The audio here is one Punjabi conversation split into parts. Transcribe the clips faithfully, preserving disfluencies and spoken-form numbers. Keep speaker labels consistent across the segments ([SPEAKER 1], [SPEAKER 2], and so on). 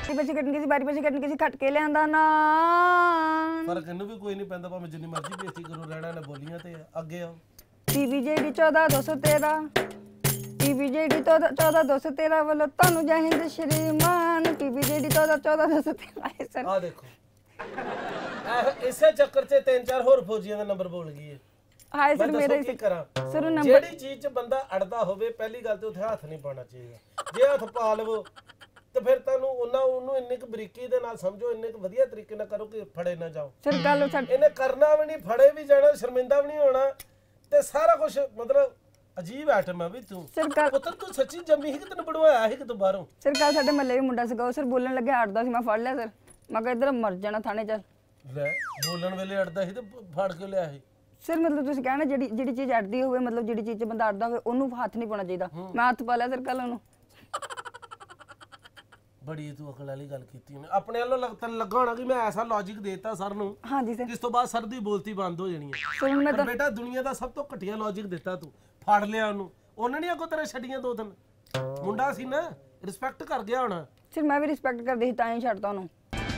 [SPEAKER 1] ਬੱਚੇ ਕੱਟਣ ਕਿਸੇ ਬਾਰੀ ਬੱਚੇ ਕੱਟਣ ਕਿਸੇ ਖੱਟ ਕੇ ਲਿਆਂਦਾ ਨਾ
[SPEAKER 2] ਫਰਕ ਇਹਨੂੰ ਵੀ ਕੋਈ ਨਹੀਂ ਪੈਂਦਾ ਭਾਵੇਂ ਜਿੰਨੀ ਮਰਜ਼ੀ ਬੇਇੱਜ਼ਤੀ ਕਰੋ ਰਹਿਣਾ ਨੇ ਬੋਲੀਆਂ ਤੇ ਅੱਗੇ ਆਓ
[SPEAKER 1] ਪੀਵੀਜੇਡੀ ਚੌਦਾਂ ਦੋ ਸੌ ਤੇਰਾਂ ਪੀਵੀਜੇਡੀ ਚੌਦਾਂ ਦੋ ਸੌ ਤੇਰਾਂ ਵੱਲੋਂ ਤੁਹਾਨੂੰ ਜੈ ਹਿੰਦ ਸ਼੍ਰੀਮਾਨ ਪੀਵੀਜੇਡੀ ਚੌਦਾਂ ਚੌਦਾਂ ਦੋ ਸੌ ਤੇਰਾਂ ਸਰ
[SPEAKER 2] ਆ ਦੇਖੋ ਇਸੇ ਚੱਕਰ 'ਚ ਤਿੰਨ ਚਾਰ ਹੋਰ ਫੌਜੀਆਂ ਦਾ ਨੰਬਰ ਬੋਲ ਗਈ ਹੈ
[SPEAKER 1] ਹਾਏ ਸਰ ਮੇਰੇ
[SPEAKER 2] ਕੀ ਕਰਾਂ
[SPEAKER 1] ਸਰ ਨੰਬਰ
[SPEAKER 2] ਜਿਹੜੀ ਚੀਜ਼ 'ਚ ਬੰਦਾ ਅੜਦਾ ਹੋਵੇ ਪਹਿਲੀ ਗੱਲ ਤੇ ਉੱਥੇ ਹੱਥ ਨਹੀਂ ਪਾਉਣਾ ਚਾਹੀਦਾ ਜੇ ਹੱਥ ਪਾ ਲਵੋ ਤੇ ਫਿਰ ਤੁਹਾਨੂੰ ਉਹਨਾਂ ਉਹਨੂੰ ਇੰਨੇ ਕੁ ਬਰੀਕੀ ਦੇ ਨਾਲ ਸਮਝੋ ਇੰਨੇ ਕੁ ਵਧੀਆ ਤਰੀਕੇ ਨਾਲ ਕਰੋ ਕਿ ਫੜੇ ਨਾ ਜਾਓ
[SPEAKER 1] ਸਰ ਗੱਲ
[SPEAKER 2] ਇਹਨੇ ਕਰਨਾ ਵੀ ਨਹੀਂ ਫੜੇ ਵੀ ਜਾਣਾ ਸ਼ਰਮਿੰਦਾ ਵੀ ਨਹੀਂ ਹੋਣਾ ਤੇ ਸਾਰਾ ਕੁਝ ਮਤਲਬ ਅਜੀਬ ਆਈਟਮ ਹੈ ਵੀ ਤੂੰ
[SPEAKER 1] ਸਰ
[SPEAKER 2] ਪੁੱਤਰ ਤੂੰ ਸੱਚੀ ਜੰਮੀ ਸੀ ਕਿ ਤੈਨੂੰ ਬਣਵਾਇਆ ਸੀ ਕਿ ਤੂੰ ਬਾਹਰੋਂ
[SPEAKER 1] ਸਰ ਕੱਲ ਸਾਡੇ ਮੱਲੇ ਵੀ ਮੁੰਡਾ ਸੀਗਾ ਉਹ ਸਰ ਬੋਲਣ ਲੱਗਿਆ ਅੜਦਾ ਸੀ ਮੈਂ ਫੜ ਲਿਆ ਸਰ ਮੈਂ ਕਿਹਾ ਇੱਧਰ ਮਰ ਜਾਣਾ ਥਾਣੇ ਚੱਲ
[SPEAKER 2] ਲੈ ਬੋਲਣ ਵੇਲੇ ਅੜਦਾ ਸੀ ਤੇ ਫੜ ਕੇ ਲਿਆ ਸੀ
[SPEAKER 1] ਸਰ ਮਤਲਬ ਤੁਸੀਂ ਕਹਿਣਾ ਜਿਹੜੀ ਜਿਹੜੀ ਚੀਜ਼ ਅੜਦੀ ਹੋਵੇ ਮਤਲਬ ਜਿਹੜੀ ਚੀਜ਼ 'ਚ ਬੰਦਾ ਅੜਦਾ ਹੋਵੇ ਉਹਨੂੰ ਹੱਥ ਨਹੀਂ ਪਾਉਣਾ ਚਾਹੀਦਾ ਮੈਂ ਹੱਥ ਪਾ ਲਿਆ ਸਰ ਕੱਲ ਉਹਨੂੰ
[SPEAKER 2] ਬੜੀ ਤੂੰ ਅਕਲ ਵਾਲੀ ਗੱਲ ਕੀਤੀ ਉਹਨੇ ਆਪਣੇ ਵੱਲੋਂ ਲੱਗਦਾ ਲੱਗਾ ਹੋਣਾ ਕਿ ਮੈਂ ਐਸਾ ਲੌਜੀਕ ਦੇਤਾ ਸਰ ਨੂੰ
[SPEAKER 1] ਹਾਂਜੀ ਸਰ
[SPEAKER 2] ਇਸ ਤੋਂ ਬਾਅਦ ਸਰ ਦੀ ਬੋਲਤੀ ਬੰਦ ਹੋ ਜਾਣੀ ਹੈ
[SPEAKER 1] ਸਰ ਮੈਂ
[SPEAKER 2] ਪਰ ਬੇਟਾ ਦੁਨੀਆ ਦਾ ਸਭ ਤੋਂ ਘਟੀਆ ਲੌਜਿਕ ਦਿੱਤਾ ਤੂੰ ਫੜ ਲਿਆ ਉਹਨੂੰ ਉਹਨੇ ਨਹੀਂ ਅੱਗੋਂ ਤੇਰੇ ਛੱਡੀਆਂ ਦੋ ਦਿਨ ਮੁੰਡਾ ਸੀ ਨਾ ਰਿਸਪੈਕਟ ਕਰ ਗਿਆ ਹੋਣਾ
[SPEAKER 1] ਸਰ ਮੈਂ ਵੀ ਰਿਸਪੈਕਟ ਕਰਦੀ ਸੀ ਤਾਂ ਹੀ ਛੱਡਤਾ ਉਹਨੂੰ